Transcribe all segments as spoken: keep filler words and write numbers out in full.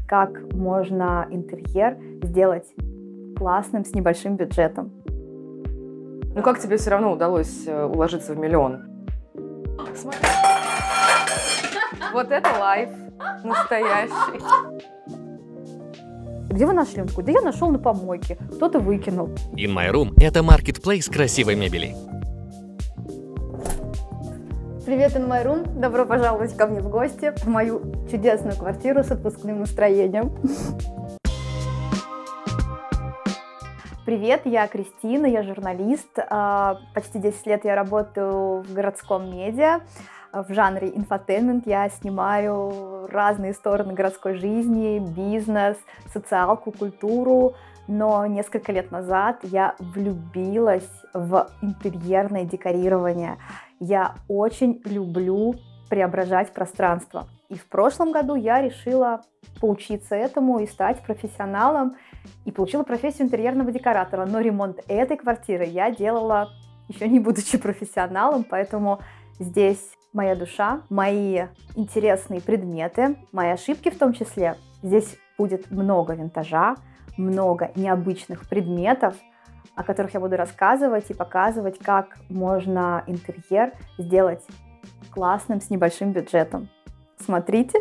как можно интерьер сделать классным с небольшим бюджетом. Ну как тебе все равно удалось уложиться в миллион? Смотри. Вот это лайф настоящий. Где вы нашли? Он такой, да я нашел на помойке, кто-то выкинул. InMyRoom – это маркетплейс красивой мебели. Привет, InMyRoom! Добро пожаловать ко мне в гости, в мою чудесную квартиру с отпускным настроением. Привет, я Кристина, я журналист. Почти десять лет я работаю в городском медиа. В жанре инфотеймент я снимаю разные стороны городской жизни, бизнес, социалку, культуру. Но несколько лет назад я влюбилась в интерьерное декорирование. Я очень люблю преображать пространство. И в прошлом году я решила поучиться этому и стать профессионалом. И получила профессию интерьерного декоратора. Но ремонт этой квартиры я делала еще не будучи профессионалом, поэтому здесь моя душа, мои интересные предметы, мои ошибки в том числе. Здесь будет много винтажа, много необычных предметов, о которых я буду рассказывать и показывать, как можно интерьер сделать классным с небольшим бюджетом. Смотрите!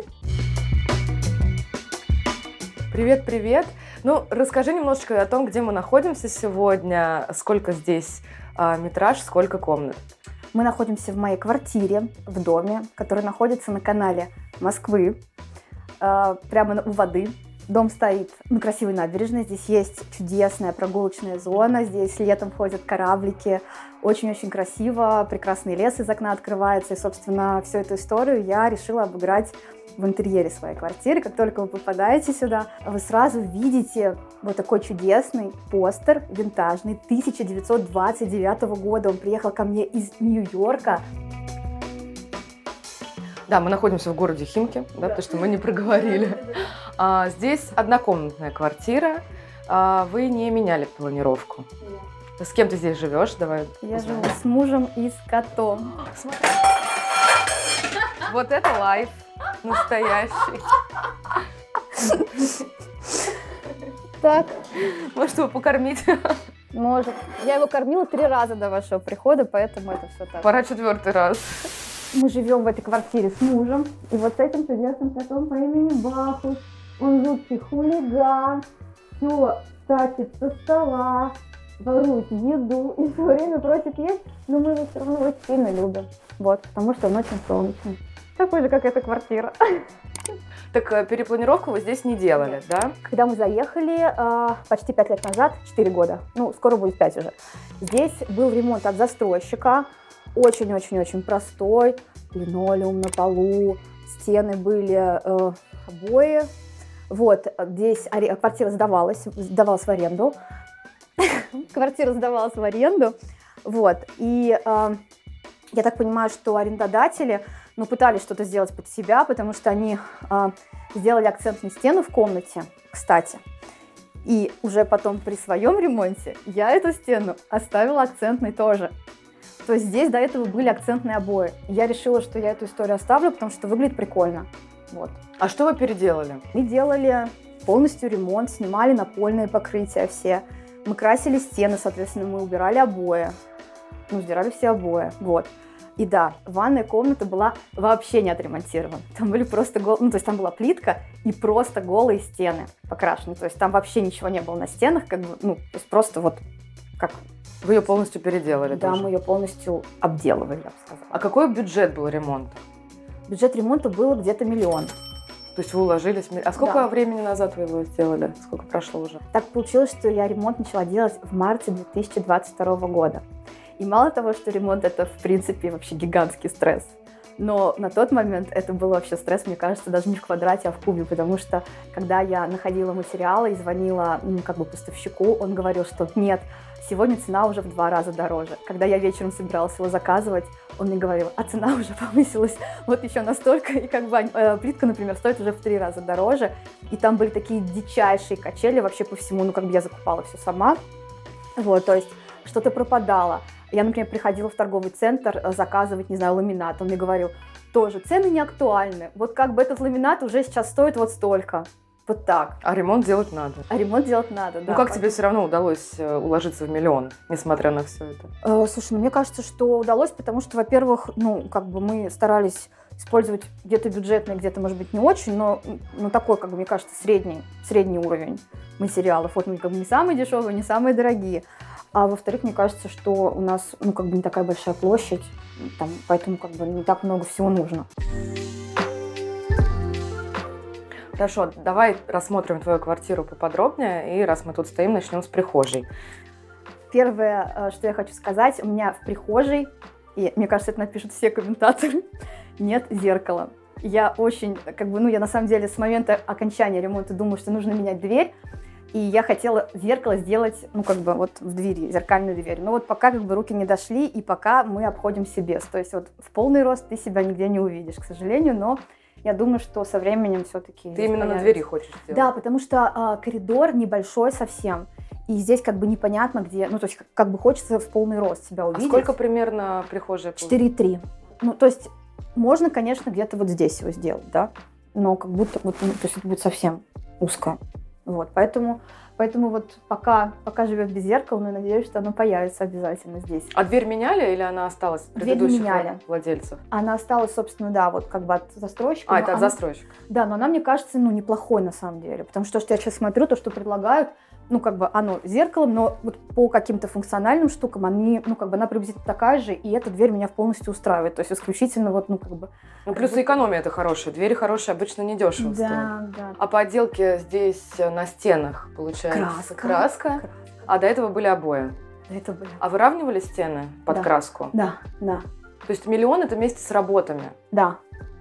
Привет-привет! Ну, расскажи немножечко о том, где мы находимся сегодня, сколько здесь э, метраж, сколько комнат. Мы находимся в моей квартире, в доме, который находится на канале Москвы, э, прямо у воды. Дом стоит на красивой набережной, здесь есть чудесная прогулочная зона, здесь летом ходят кораблики, очень-очень красиво, прекрасный лес из окна открывается, и, собственно, всю эту историю я решила обыграть в интерьере своей квартиры. Как только вы попадаете сюда, вы сразу видите вот такой чудесный постер винтажный тысяча девятьсот двадцать девятого года, он приехал ко мне из Нью-Йорка. Да, мы находимся в городе Химки, да, да. Потому что мы не проговорили. А, здесь однокомнатная квартира. А, вы не меняли планировку. С кем ты здесь живешь? Давай. Я живу с мужем и с котом. Смотри. Вот это лайф настоящий. Так. Может, его покормить? Может. Я его кормила три раза до вашего прихода, поэтому это все так. Пора четвертый раз. Мы живем в этой квартире с мужем, и вот с этим чудесным котом по имени Бахус. Он жуткий хулиган, все тащит со стола, ворует еду и все время просит есть, но мы его все равно очень сильно любим. Вот, потому что он очень солнечный. Такой же, как эта квартира. Так перепланировку вы здесь не делали, да? Когда мы заехали почти пять лет назад, четыре года, ну, скоро будет пять уже, здесь был ремонт от застройщика. Очень-очень-очень простой, линолеум на полу, стены были, э, обои. Вот, здесь квартира сдавалась, сдавалась в аренду. Квартира сдавалась в аренду. Вот, и э, я так понимаю, что арендодатели, ну, пытались что-то сделать под себя, потому что они э, сделали акцентную стену в комнате, кстати. И уже потом при своем ремонте я эту стену оставила акцентной тоже. То есть здесь до этого были акцентные обои. Я решила, что я эту историю оставлю, потому что выглядит прикольно. Вот. А что вы переделали? Мы делали полностью ремонт, снимали напольные покрытия все. Мы красили стены, соответственно, мы убирали обои. Мы сдирали все обои. Вот. И да, ванная комната была вообще не отремонтирована. Там были просто гол... ну, то есть там была плитка и просто голые стены покрашены. То есть там вообще ничего не было на стенах, как бы, ну, то есть просто вот как... Вы ее полностью переделали? Да, тоже? Мы ее полностью обделывали, я бы сказала. А какой бюджет был ремонта? Бюджет ремонта был где-то миллион. То есть вы уложились... А сколько да. времени назад вы его сделали? Сколько прошло уже? Так получилось, что я ремонт начала делать в марте две тысячи двадцать второго года. И мало того, что ремонт это, в принципе, вообще гигантский стресс, но на тот момент это был вообще стресс, мне кажется, даже не в квадрате, а в кубе, потому что когда я находила материалы и звонила, ну, как бы поставщику, он говорил, что нет, сегодня цена уже в два раза дороже. Когда я вечером собиралась его заказывать, он мне говорил, а цена уже повысилась вот еще настолько, и как бы э, плитка, например, стоит уже в три раза дороже, и там были такие дичайшие качели вообще по всему, ну, как бы я закупала все сама, вот, то есть что-то пропадало. Я, например, приходила в торговый центр заказывать, не знаю, ламинат. Он мне говорил, тоже цены не актуальны. Вот как бы этот ламинат уже сейчас стоит вот столько. Вот так. А ремонт делать надо. А ремонт делать надо, да. Ну как тебе все равно удалось уложиться в миллион, несмотря на все это? Э, слушай, ну мне кажется, что удалось, потому что, во-первых, ну как бы мы старались использовать где-то бюджетный, где-то, может быть, не очень, но ну, такой, как бы, мне кажется, средний, средний уровень материалов. Вот мы как бы не самые дешевые, не самые дорогие. А во-вторых, мне кажется, что у нас, ну, как бы не такая большая площадь, там, поэтому как бы не так много всего нужно. Хорошо, давай рассмотрим твою квартиру поподробнее, и раз мы тут стоим, начнем с прихожей. Первое, что я хочу сказать, у меня в прихожей, и мне кажется, это напишут все комментаторы, нет зеркала. Я очень, как бы, ну, я на самом деле с момента окончания ремонта думаю, что нужно менять дверь, и я хотела зеркало сделать, ну, как бы, вот в двери, зеркальную дверь. Но вот пока, как бы, руки не дошли, и пока мы обходимся без. То есть вот в полный рост ты себя нигде не увидишь, к сожалению, но я думаю, что со временем все-таки... Ты именно появится. На двери хочешь сделать? Да, потому что а, коридор небольшой совсем. И здесь как бы непонятно где, ну то есть как, как бы хочется в полный рост себя увидеть. А сколько примерно прихожая? четыре и три. Ну то есть можно, конечно, где-то вот здесь его сделать, да, но как будто вот, ну, то есть это будет совсем узко. Вот, поэтому, поэтому вот пока, пока живет без зеркала, но я надеюсь, что оно появится обязательно здесь. А дверь меняли или она осталась от предыдущих меняли. Владельцев? Она осталась, собственно, да, вот как бы от застройщика. А, это от она, застройщика? Да, но она, мне кажется, ну, неплохой на самом деле, потому что, что я сейчас смотрю, то, что предлагают, ну, как бы оно зеркалом, но вот по каким-то функциональным штукам они, ну, как бы она приблизительно такая же, и эта дверь меня полностью устраивает, то есть исключительно вот, ну, как бы... Ну, плюс и экономия это хорошая, двери хорошие обычно недешево да, стоят. Да. А по отделке здесь на стенах, получается, краска. краска, краска. А до этого были обои? До этого были. А выравнивали стены под да. краску? Да, да. То есть миллион это вместе с работами? Да,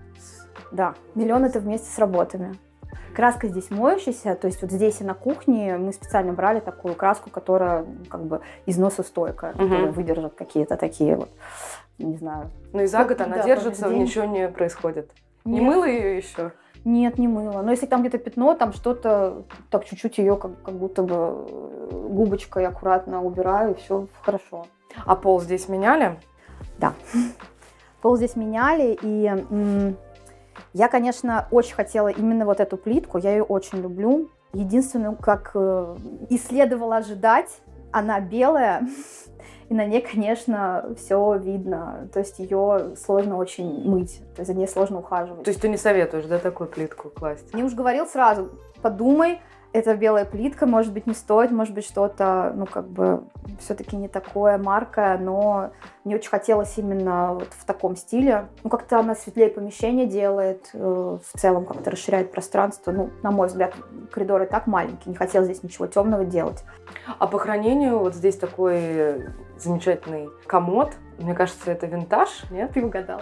да, миллион это вместе с работами. Краска здесь моющаяся, то есть вот здесь и на кухне мы специально брали такую краску, которая как бы износостойкая, угу. которая выдержит какие-то такие вот, не знаю. Ну и за год она да, держится, ничего не происходит. Нет. Не мыла ее еще? Нет, не мыла. Но если там где-то пятно, там что-то, так чуть-чуть ее как, как будто бы губочкой аккуратно убираю, и все хорошо. А пол здесь меняли? Да. Пол здесь меняли, и м- я, конечно, очень хотела именно вот эту плитку, я ее очень люблю. Единственное, как э, и следовало ожидать, она белая, и на ней, конечно, все видно. То есть ее сложно очень мыть, то есть за ней сложно ухаживать. То есть ты не советуешь, да, такую плитку класть? Я уж говорил сразу, подумай, это белая плитка, может быть, не стоит, может быть, что-то, ну, как бы, все-таки не такое марка, но мне очень хотелось именно вот в таком стиле. Ну, как-то она светлее помещение делает, э, в целом как-то расширяет пространство. Ну, на мой взгляд, коридор и так маленький, не хотела здесь ничего темного делать. А по хранению вот здесь такой замечательный комод. Мне кажется, это винтаж, нет? Ты угадала.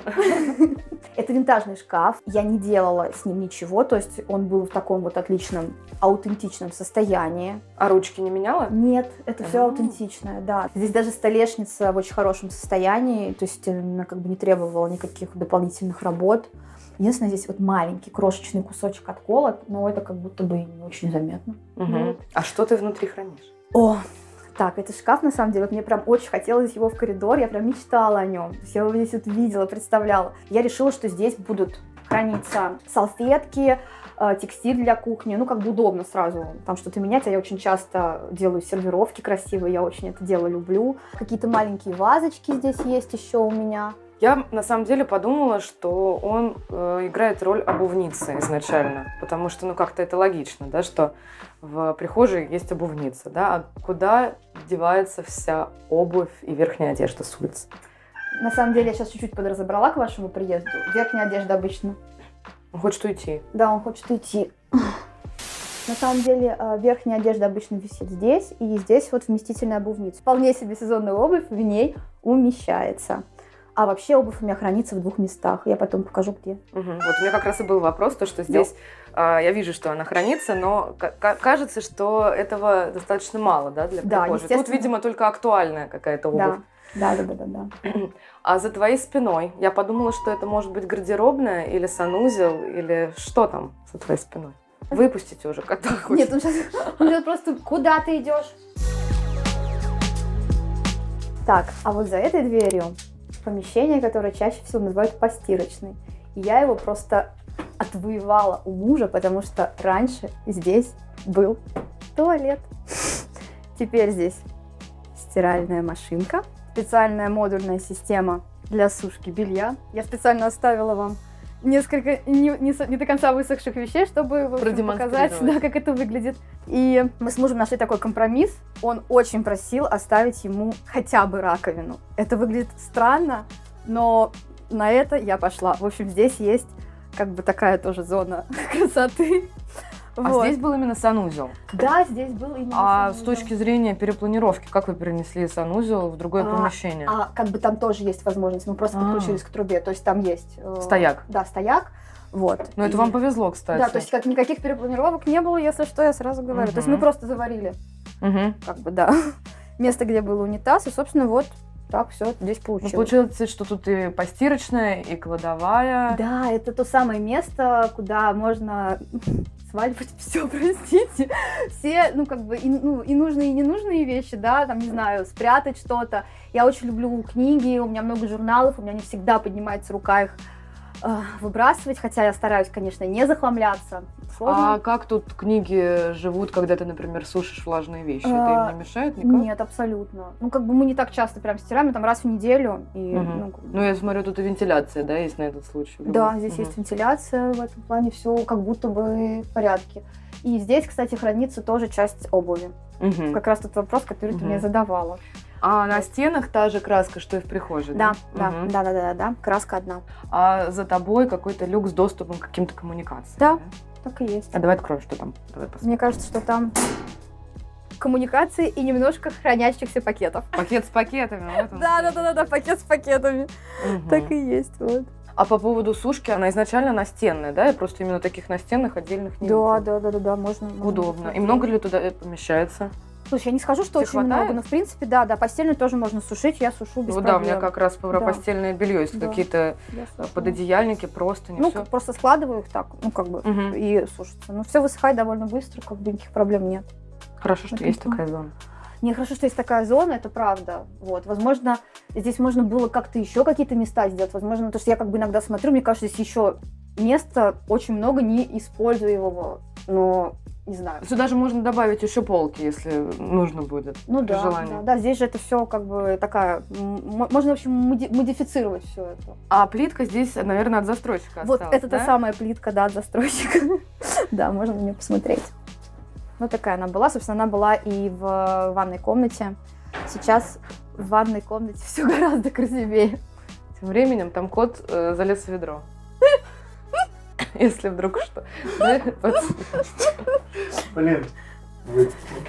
Это винтажный шкаф. Я не делала с ним ничего, то есть он был в таком вот отличном, аутентичном состоянии. А ручки не меняла? Нет, это все аутентичное, да. Здесь даже столешница в очень хорошем состоянии, то есть она как бы не требовала никаких дополнительных работ. Единственное, здесь вот маленький крошечный кусочек отколот, но это как будто бы не очень заметно. Угу. Ну, а что ты внутри хранишь? О, так, этот шкаф, на самом деле, вот мне прям очень хотелось его в коридор, я прям мечтала о нем. Я его здесь вот видела, представляла. Я решила, что здесь будут храниться салфетки, текстиль для кухни, ну, как бы удобно сразу там что-то менять, а я очень часто делаю сервировки красивые, я очень это дело люблю. Какие-то маленькие вазочки здесь есть еще у меня. Я на самом деле подумала, что он э, играет роль обувницы изначально, потому что, ну, как-то это логично, да, что в прихожей есть обувница, да, а куда девается вся обувь и верхняя одежда с улицы? На самом деле я сейчас чуть-чуть подразобрала к вашему приезду. Верхняя одежда обычно. Он хочет уйти. Да, он хочет уйти. На самом деле верхняя одежда обычно висит здесь, и здесь вот вместительная обувница. Вполне себе сезонная обувь в ней умещается. А вообще обувь у меня хранится в двух местах. Я потом покажу, где. Угу. Вот у меня как раз и был вопрос, то, что здесь э, я вижу, что она хранится, но кажется, что этого достаточно мало, да, для прихожей. Да, тут, видимо, только актуальная какая-то обувь. Да. Да, да, да, да, да. А за твоей спиной я подумала, что это может быть гардеробная или санузел, или что там за твоей спиной? Выпустите уже кота. Нет, он сейчас, он сейчас просто куда ты идешь? Так, а вот за этой дверью помещение, которое чаще всего называют постирочной. И я его просто отвоевала у мужа, потому что раньше здесь был туалет. Теперь здесь стиральная машинка, специальная модульная система для сушки белья. Я специально оставила вам несколько не, не, не до конца высохших вещей, чтобы в общем, показать, да, как это выглядит. И мы с мужем нашли такой компромисс. Он очень просил оставить ему хотя бы раковину. Это выглядит странно, но на это я пошла. В общем, здесь есть как бы такая тоже зона красоты. А Вот. здесь был именно санузел? Да, здесь был именно А санузел. с точки зрения перепланировки, как вы перенесли санузел в другое а, помещение? А как бы там тоже есть возможность, мы просто А. подключились к трубе, то есть там есть... Э, Стояк? Да, стояк, вот. Ну, это И- вам повезло, кстати. Да, то есть как никаких перепланировок не было, если что, я сразу говорю. То есть Мгм. мы просто заварили, Мгм. как бы, да, место, где был унитаз, и, собственно, вот так все здесь Ну, получилось. получается, что тут и постирочная, и кладовая. Да, это то самое место, куда можно сваливать все, простите, все, ну, как бы, и, ну, и нужные, и ненужные вещи, да, там, не знаю, спрятать что-то. Я очень люблю книги, у меня много журналов, у меня не всегда поднимается рука их э, выбрасывать, хотя я стараюсь, конечно, не захламляться. Сложно. А как тут книги живут, когда ты, например, сушишь влажные вещи? Это А, им не мешает никак? Нет, абсолютно. Ну, как бы мы не так часто прям стираем, мы там раз в неделю. И, Мгм. ну, как бы- Ну, я смотрю, тут и вентиляция, да, есть на этот случай. Да, здесь Мгм. есть вентиляция, в этом плане все как будто бы в порядке. И здесь, кстати, хранится тоже часть обуви. Мгм. Как раз тот вопрос, который ты Мгм. мне задавала. А на стенах та же краска, что и в прихожей, Да, да? да, Мгм. да, да, да, да, краска одна. А за тобой какой-то люк с доступом к каким-то коммуникациям. Да. Так и есть. А давай откроем, что там. Давай посмотрим. Мне кажется, что там коммуникации и немножко хранящихся пакетов. Пакет с пакетами. Вот он. Да, да, да, да, да, пакет с пакетами. Мгм. Так и есть, вот. А по поводу сушки, она изначально настенная, да? Я просто именно таких настенных отдельных не Да, видела. да, да, да, да, можно. можно Удобно. И посмотреть. много ли туда э, помещается? Слушай, я не скажу, что Тебе очень хватает? много, но в принципе, да, да, постельную тоже можно сушить, я сушу без Ну да, у меня проблем. как раз про Да. постельное белье есть Да. какие-то Я сушу. пододеяльники, просто не Ну, все. как просто складываю их так, ну, как бы, и сушится. Ну, все высыхает довольно быстро, как бы никаких проблем нет. Хорошо, что это есть да. такая зона. Не, хорошо, что есть такая зона, это правда. Вот, возможно, здесь можно было как-то еще какие-то места сделать. Возможно, потому что я как бы иногда смотрю, мне кажется, здесь еще места очень много неиспользуемого, но не знаю. Сюда же можно добавить еще полки, если нужно будет. Ну при да, желании. да, да, здесь же это все как бы такая, м- можно, в общем, моди- модифицировать все это. А плитка здесь, наверное, от застройщика Вот осталась, это та да? самая плитка, да, от застройщика. Да, можно на нее посмотреть. Вот такая она была. Собственно, она была и в ванной комнате. Сейчас в ванной комнате все гораздо красивее. Тем временем там кот э, залез в ведро. Если вдруг что. Да, пацаны? Блин, вы-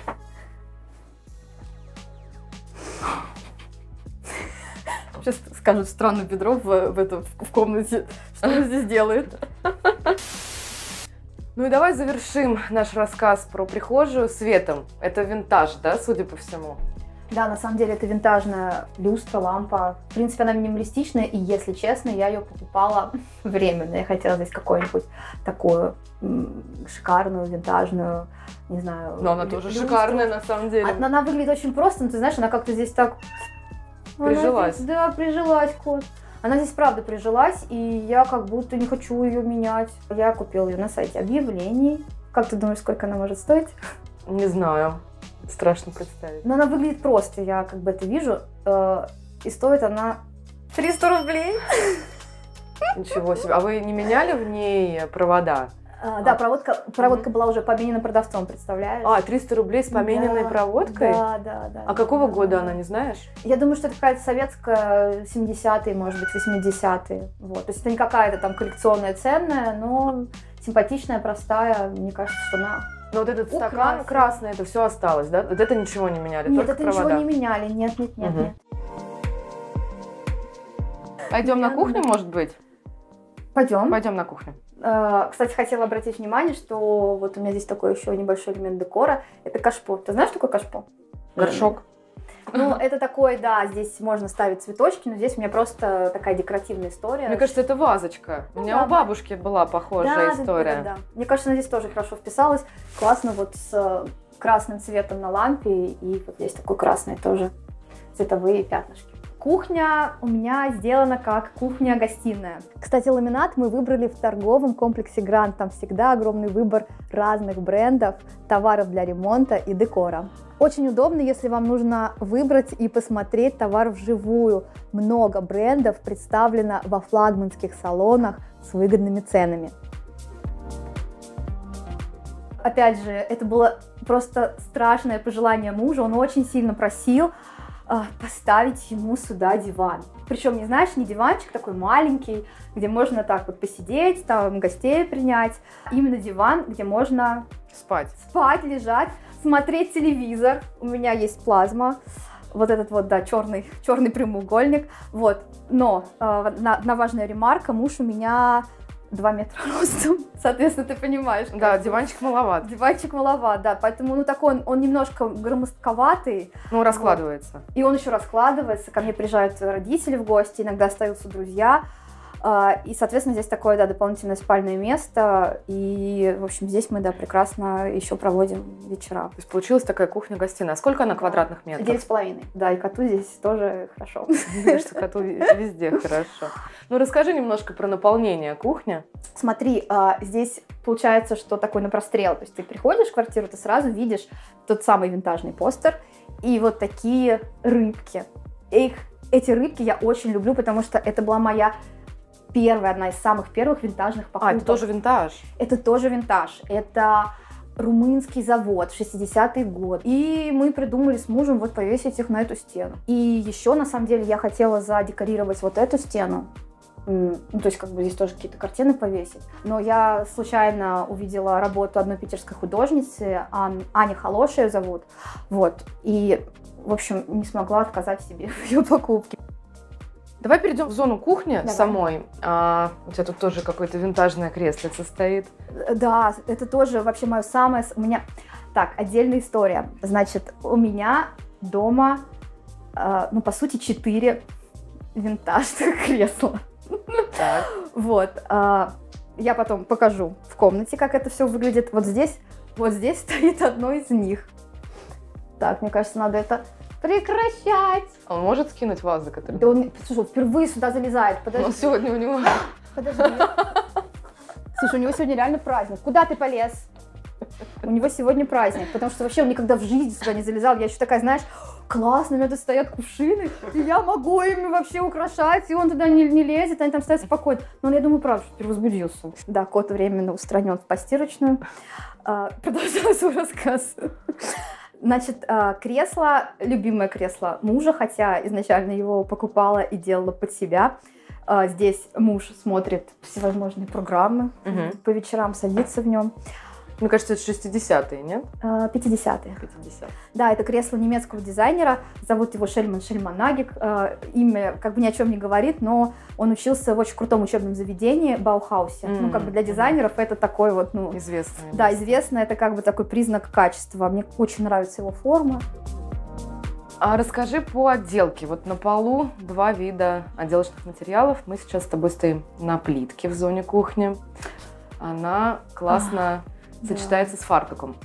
Сейчас скажут странное ведро в, в, это, в комнате. Что он здесь делает? Ну и давай завершим наш рассказ про прихожую светом. Это винтаж, да, судя по всему? Да, на самом деле это винтажная люстра, лампа. В принципе, она минималистичная, и, если честно, я ее покупала временно. Я хотела здесь какую-нибудь такую м, шикарную, винтажную, не знаю... Но она тоже люстру. шикарная на самом деле. Она, она выглядит очень просто, но ты знаешь, она как-то здесь так... Она Прижилась. здесь- да, прижилась, кот. Она здесь правда прижилась, и я как будто не хочу ее менять. Я купила ее на сайте объявлений. Как ты думаешь, сколько она может стоить? Не знаю. Страшно представить. Но она выглядит просто, я как бы это вижу. э, И стоит она триста рублей. Ничего себе. А вы не меняли в ней провода? А, да, проводка, проводка была уже поменена продавцом, представляешь? А, триста рублей с помененной Да, проводкой? Да, да, да. А какого да, года да. она, не знаешь? Я думаю, что это какая-то советская, семидесятые, может быть, восьмидесятые. Вот. То есть это не какая-то там коллекционная, ценная, но симпатичная, простая. Мне кажется, что она... Но вот этот Украсила. стакан красный, это все осталось, да? Вот это ничего не меняли, Нет, только это провода. ничего не меняли. Нет, нет, нет, Мгм. нет. Пойдем на Я- кухню, может быть? Пойдем. Пойдем на кухню. Э, Кстати, хотела обратить внимание, что вот у меня здесь такой еще небольшой элемент декора. Это кашпо. Ты знаешь, что такое кашпо? Горшок. Ну, это такой, да, здесь можно ставить цветочки, но здесь у меня просто такая декоративная история. Мне кажется, это вазочка. У Ну меня да. у бабушки была похожая Да, да, история. да, да, да. Мне кажется, она здесь тоже хорошо вписалась. Классно вот с э, красным цветом на лампе, и вот здесь такой красный тоже цветовые пятнышки. Кухня у меня сделана как кухня-гостиная. Кстати, ламинат мы выбрали в торговом комплексе Гранд. Там всегда огромный выбор разных брендов, товаров для ремонта и декора. Очень удобно, если вам нужно выбрать и посмотреть товар вживую. Много брендов представлено во флагманских салонах с выгодными ценами. Опять же, это было просто страшное пожелание мужа. Он очень сильно просил поставить ему сюда диван. Причем, не знаешь, не диванчик такой маленький, где можно так вот посидеть, там гостей принять. Именно диван, где можно спать, спать, лежать, смотреть телевизор. У меня есть плазма, вот этот вот, да, черный, черный прямоугольник. Вот. Но э, на, на важная ремарка, муж у меня два метра ростом, соответственно, ты понимаешь. Да, диванчик маловат. Диванчик маловат, да, поэтому, ну, такой он, он немножко громоздковатый. Ну, раскладывается. Вот. И он еще раскладывается, ко мне приезжают родители в гости, иногда остаются друзья, и, соответственно, здесь такое, да, дополнительное спальное место, и, в общем, здесь мы, да, прекрасно еще проводим вечера. То есть получилась такая кухня-гостиная. А сколько она квадратных метров? Девять с половиной. Да, и коту здесь тоже хорошо. Что коту везде хорошо. Ну, расскажи немножко про наполнение кухни. Смотри, здесь получается, что такой на прострел. То есть ты приходишь в квартиру, ты сразу видишь тот самый винтажный постер и вот такие рыбки. Их, эти рыбки я очень люблю, потому что это была моя первая, одна из самых первых винтажных покупок. А, это тоже винтаж? Это тоже винтаж. Это румынский завод, шестидесятый год. И мы придумали с мужем вот повесить их на эту стену. И еще, на самом деле, я хотела задекорировать вот эту стену. Ну, то есть, как бы здесь тоже какие-то картины повесить. Но я случайно увидела работу одной питерской художницы, Ан... Аня Холош ее зовут. Вот. И, в общем, не смогла отказать себе в ее покупке. Давай перейдем в зону кухни. Давай. Самой. А, у тебя тут тоже какое-то винтажное креслице стоит. Да, это тоже вообще мое самое... У меня... Так, отдельная история. Значит, у меня дома, э, ну, по сути, четыре винтажных кресла. Так. Вот. Э, я потом покажу в комнате, как это все выглядит. Вот здесь, вот здесь стоит одно из них. Так, мне кажется, надо это... прекращать! Он может скинуть вазы, которые... Да он, слушай, впервые сюда залезает. Подожди. Но сегодня у него... Подожди. Слушай, у него сегодня реально праздник. Куда ты полез? У него сегодня праздник, потому что вообще он никогда в жизни сюда не залезал. Я еще такая, знаешь, классно, у меня тут стоят кувшины, и я могу ими вообще украшать, и он туда не, не лезет, они там стоят спокойно. Но он, я думаю, правда, что перевозбудился. Да, кот временно устранен в постирочную. Продолжаю свой рассказ. Значит, кресло, любимое кресло мужа, хотя изначально его покупала и делала под себя. Здесь муж смотрит всевозможные программы, угу. По вечерам садится в нем. Мне кажется, это шестидесятые, нет? пятидесятые. пятидесятые. Да, это кресло немецкого дизайнера, зовут его Шельман Шельманагик. Имя как бы ни о чем не говорит, но он учился в очень крутом учебном заведении, Баухаусе. Mm-hmm. Ну, как бы для дизайнеров это такой вот, ну... Известный. Да, известно, это как бы такой признак качества. Мне очень нравится его форма. А расскажи по отделке. Вот на полу два вида отделочных материалов. Мы сейчас с тобой стоим на плитке в зоне кухни. Она классно... сочетается, да, с фартуком.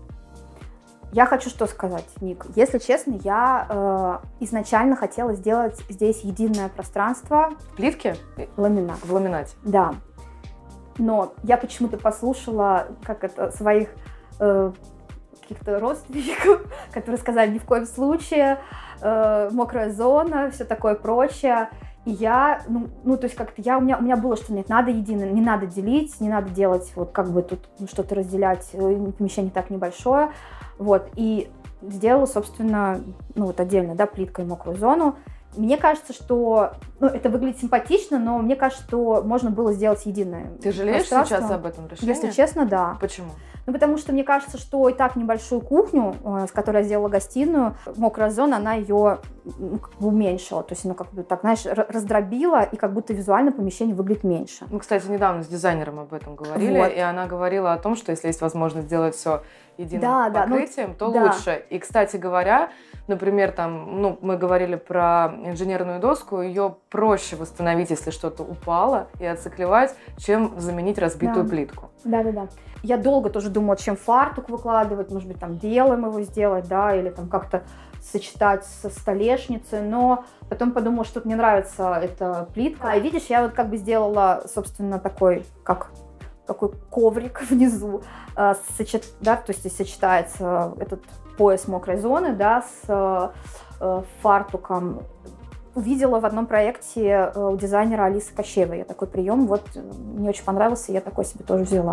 Я хочу что сказать, Ник. Если честно, я э, изначально хотела сделать здесь единое пространство. В плитке? Ламинат. В ламинате. Да. Но я почему-то послушала, как это, своих э, каких-то родственников, которые сказали, ни в коем случае, э, мокрая зона, все такое прочее. И я, ну, ну, то есть как-то я, у меня, у меня было, что нет, надо едино, не надо делить, не надо делать, вот как бы тут ну, что-то разделять, помещение так небольшое, вот, и сделала, собственно, ну, вот отдельно, да, плиткой мокрую зону. Мне кажется, что, ну, это выглядит симпатично, но мне кажется, что можно было сделать единое. Ты жалеешь сейчас об этом решении? Если честно, да. Почему? Ну, потому что мне кажется, что и так небольшую кухню, с которой я сделала гостиную, мокрая зона, она ее ну, как бы уменьшила. То есть она как бы так, знаешь, раздробила, и как будто визуально помещение выглядит меньше. Мы, кстати, недавно с дизайнером об этом говорили, вот. И она говорила о том, что если есть возможность сделать все единым да, покрытием, да, ну, то да. лучше. И, кстати говоря, например, там, ну, мы говорили про инженерную доску, ее проще восстановить, если что-то упало, и отциклевать, чем заменить разбитую да. плитку. Да-да-да. Я долго тоже думала, чем фартук выкладывать, может быть, там белым его сделать, да, или там как-то сочетать со столешницей, но потом подумала, что мне нравится эта плитка. И видишь, я вот как бы сделала, собственно, такой, как такой коврик внизу, э, сочет, да, то есть здесь сочетается этот пояс мокрой зоны, да, с э, фартуком. Увидела в одном проекте у дизайнера Алисы Кощеевой. Я такой прием, вот мне очень понравился, я такой себе тоже взяла.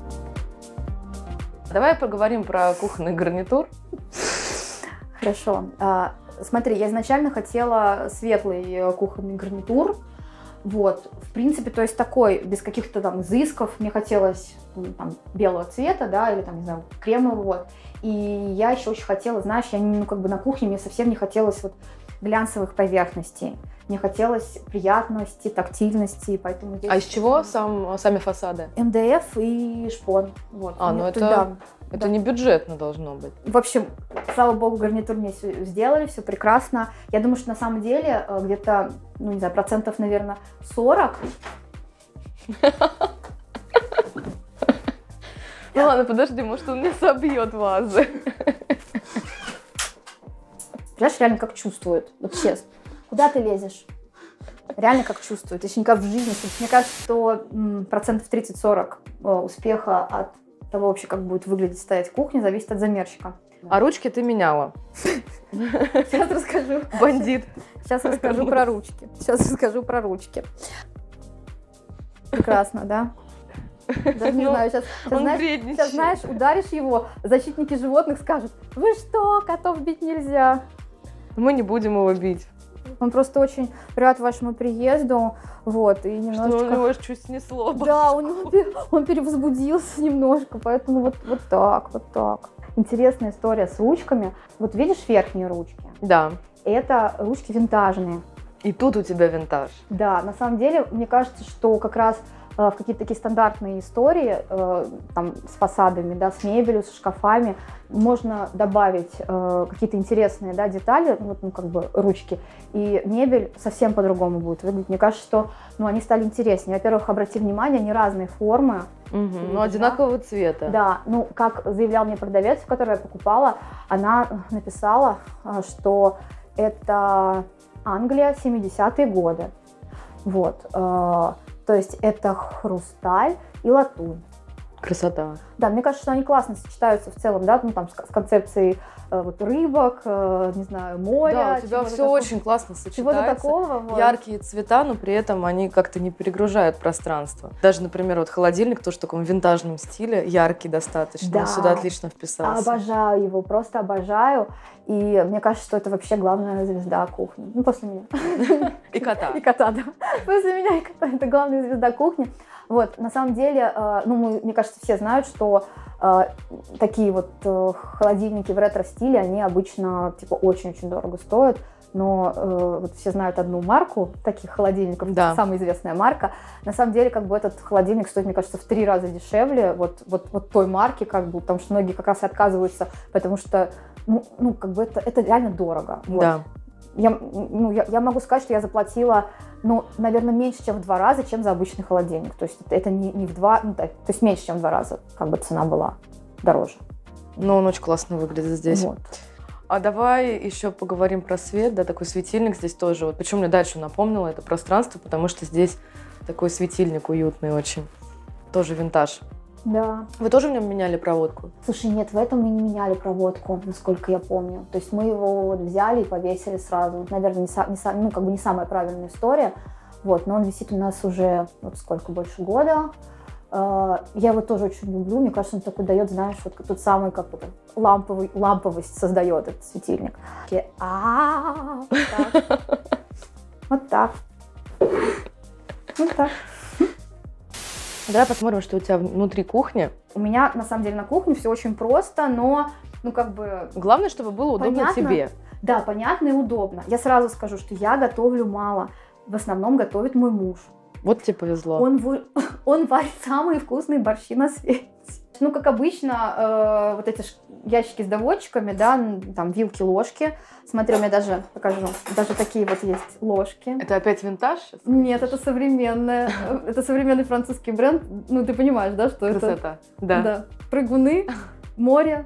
Давай поговорим про кухонный гарнитур. Хорошо. А, смотри, я изначально хотела светлый кухонный гарнитур. Вот, в принципе, то есть такой, без каких-то там изысков. Мне хотелось ну, там, белого цвета, да, или там, не знаю, кремового. Вот. И я еще очень хотела, знаешь, я ну, как бы на кухне мне совсем не хотелось вот глянцевых поверхностей. Мне хотелось приятности, тактильности, поэтому... А из чего сам, сами фасады? эм дэ эф и шпон. Вот. А, ну это, да, это да. не бюджетно должно быть. В общем, слава богу, гарнитур мне все сделали, все прекрасно. Я думаю, что на самом деле где-то, ну не знаю, процентов, наверное, сорок. Ну ладно, подожди, может он не собьет вазы. Понимаешь, реально как чувствует, вот честно. Куда ты лезешь? Реально как чувствует. Еще никак в жизни. Мне кажется, что м, процентов тридцать-сорок успеха от того вообще, как будет выглядеть стоять кухня, зависит от замерщика. А ручки ты меняла? Сейчас расскажу. Бандит. Сейчас расскажу про ручки. Сейчас расскажу про ручки. Прекрасно, да? Даже не знаю, сейчас, сейчас, знаешь, сейчас, знаешь, ударишь его, защитники животных скажут: вы что, котов бить нельзя. Мы не будем его бить. Он просто очень рад вашему приезду, вот, и немножечко... Что у него чуть снесло. Да, у него он перевозбудился немножко, поэтому вот, вот так, вот так. Интересная история с ручками. Вот видишь верхние ручки? Да. Это ручки винтажные. И тут у тебя винтаж. Да, на самом деле, мне кажется, что как раз в какие-то такие стандартные истории, э, там, с фасадами, да, с мебелью, с шкафами, можно добавить э, какие-то интересные, да, детали, вот, ну, как бы ручки, и мебель совсем по-другому будет выглядеть. Мне кажется, что ну, они стали интереснее. Во-первых, обрати внимание, они разные формы. Угу, ну, одинакового цвета. Да, ну, как заявлял мне продавец, которую я покупала, она написала, что это Англия, семидесятые годы. Вот. То есть это хрусталь и латунь. Красота. Да, мне кажется, что они классно сочетаются в целом, да, ну там с, с концепцией э, вот, рыбок, э, не знаю, моря. Да, у тебя все такого, очень классно сочетается. Чего-то такого. Вот. Яркие цвета, но при этом они как-то не перегружают пространство. Даже, например, вот холодильник тоже в таком винтажном стиле, яркий достаточно, да. Сюда отлично вписался. Обожаю его, просто обожаю. И мне кажется, что это вообще главная звезда кухни. Ну, после меня. И кота. И кота, да. После меня и кота. Это главная звезда кухни. Вот, на самом деле, ну, мы, мне кажется, все знают, что э, такие вот э, холодильники в ретро-стиле, они обычно, типа, очень-очень дорого стоят, но э, вот все знают одну марку таких холодильников, да. Самая известная марка. На самом деле, как бы, этот холодильник стоит, мне кажется, в три раза дешевле вот, вот, вот той марки, как бы, потому что многие как раз и отказываются, потому что, ну, ну как бы, это, это реально дорого. Вот. Да. Я, ну, я, я могу сказать, что я заплатила, ну, наверное, меньше, чем в два раза, чем за обычный холодильник. То есть это, это не, не в два, ну, так, то есть меньше, чем в два раза, как бы цена была дороже. Ну, он очень классно выглядит здесь. Вот. А давай еще поговорим про свет, да, такой светильник здесь тоже. Вот почему мне дальше напомнило это пространство, потому что здесь такой светильник уютный очень, тоже винтаж. Да. Вы тоже в нем меняли проводку? Слушай, нет, в этом мы не меняли проводку, насколько я помню. То есть мы его вот взяли и повесили сразу. Наверное, не, са, не, са, ну, как бы не самая правильная история. Вот, но он висит у нас уже вот сколько, больше года. Я его тоже очень люблю. Мне кажется, он такой дает, знаешь, вот тот самый, как это, ламповый, ламповость создает этот светильник. А, вот так. Вот так. Давай посмотрим, что у тебя внутри кухни. У меня, на самом деле, на кухне все очень просто, но, ну, как бы... Главное, чтобы было удобно понятно, тебе. Да, понятно и удобно. Я сразу скажу, что я готовлю мало. В основном готовит мой муж. Вот тебе повезло. Он, он варит самые вкусные борщи на свете. Ну, как обычно, э, вот эти ящики с доводчиками, да, там вилки, ложки. Смотри, у меня даже, покажу, даже такие вот есть ложки. Это опять винтаж? Нет, это современное, это современный французский бренд. Ну, ты понимаешь, да, что это? Красота. Да. Да. Прыгуны, море,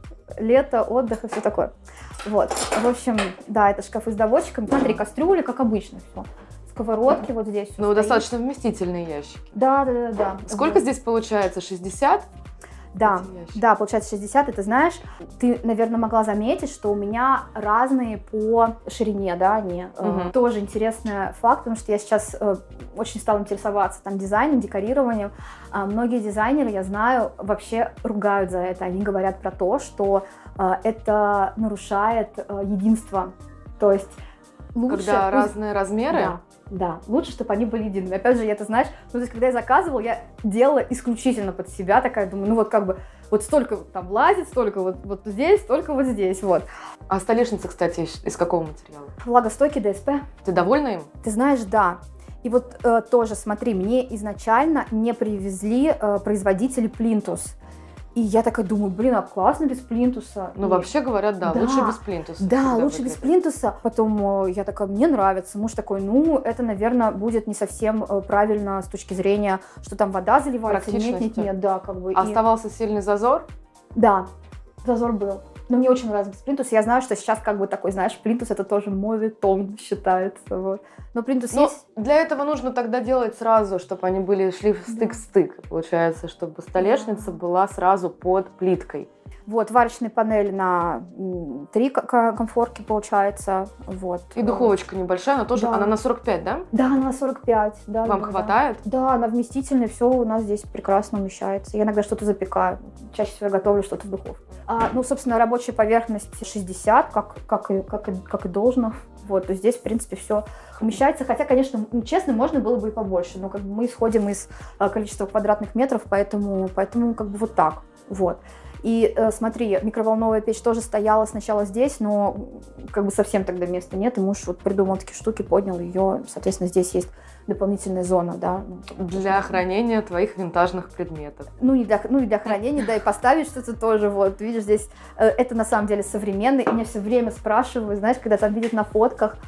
лето, отдых и все такое. Вот. В общем, да, это шкафы с доводчиками. Смотри, кастрюли, как обычно все. Сковородки вот здесь. Ну, достаточно вместительные ящики. Да, да, да, да. Сколько вот. здесь получается? шестьдесят? Да, да, получается шестьдесят. И ты знаешь, ты, наверное, могла заметить, что у меня разные по ширине, да, они. Угу. Э, тоже интересный факт, потому что я сейчас э, очень стала интересоваться там дизайном, декорированием. Э, многие дизайнеры, я знаю, вообще ругают за это. Они говорят про то, что э, это нарушает э, единство. То есть лучше... Когда разные размеры? Да. Да, лучше, чтобы они были едиными. Опять же, я это, знаешь, ну, то есть, когда я заказывала, я делала исключительно под себя, такая, думаю, ну вот как бы, вот столько там влазит, столько вот, вот здесь, столько вот здесь, вот. А столешница, кстати, из какого материала? Влагостойкий ДСП. Ты довольна им? Ты знаешь, да. И вот э, тоже, смотри, мне изначально не привезли э, производители Плинтус. И я такая думаю, блин, а классно без плинтуса. Ну, и... вообще говорят, да, да, лучше без плинтуса. Да, лучше без плинтуса. Потом я такая, мне нравится. Муж такой, ну, это, наверное, будет не совсем правильно с точки зрения, что там вода заливается. Нет, нет, нет, да, как бы. А и... Оставался сильный зазор? Да, зазор был. Но мне очень нравится плинтус. Я знаю, что сейчас как бы такой, знаешь, плинтус это тоже моветон считается. Вот. Но плинтус Но есть. Для этого нужно тогда делать сразу, чтобы они были шли в стык в стык. Получается, чтобы столешница была сразу под плиткой. Вот, варочная панель на три комфорки получается. Вот. И духовочка небольшая, она тоже, да. Она на сорок пять, да? Да, она на сорок пять. Да, Вам да, хватает? Да. да, она вместительная, все у нас здесь прекрасно умещается. Я иногда что-то запекаю, чаще всего я готовлю что-то в духовке. А, ну, собственно, рабочая поверхность шестьдесят, как, как, и, как, и, как и должно. Вот, то есть здесь, в принципе, все умещается. Хотя, конечно, честно, можно было бы и побольше, но как бы мы исходим из а, количества квадратных метров, поэтому, поэтому как бы вот так. Вот. И э, смотри, микроволновая печь тоже стояла сначала здесь, но как бы совсем тогда места нет, и муж вот придумал такие штуки, поднял ее, соответственно, здесь есть дополнительная зона, да. Для хранения твоих винтажных предметов. Ну и для, ну и для хранения, да, и поставить что-то тоже, вот, видишь, здесь, э, это на самом деле современный, и меня все время спрашивают, знаешь, когда там видят на фотках,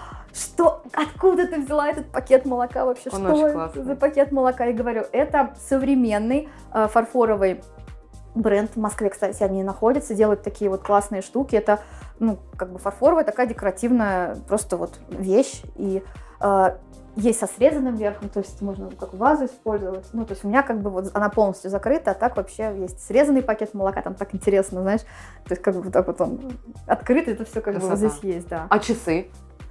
что, откуда ты взяла этот пакет молока вообще, Он что это за пакет молока, я говорю, это современный э, фарфоровый бренд, в Москве, кстати, они находятся, делают такие вот классные штуки. Это, ну, как бы фарфоровая такая декоративная просто вот вещь. И э, есть со срезанным верхом, то есть можно как вазу использовать. Ну, то есть у меня как бы вот она полностью закрыта, а так вообще есть срезанный пакет молока, там так интересно, знаешь. То есть как бы вот так вот он открыт, это все как Красота. Бы вот здесь есть, да. А часы?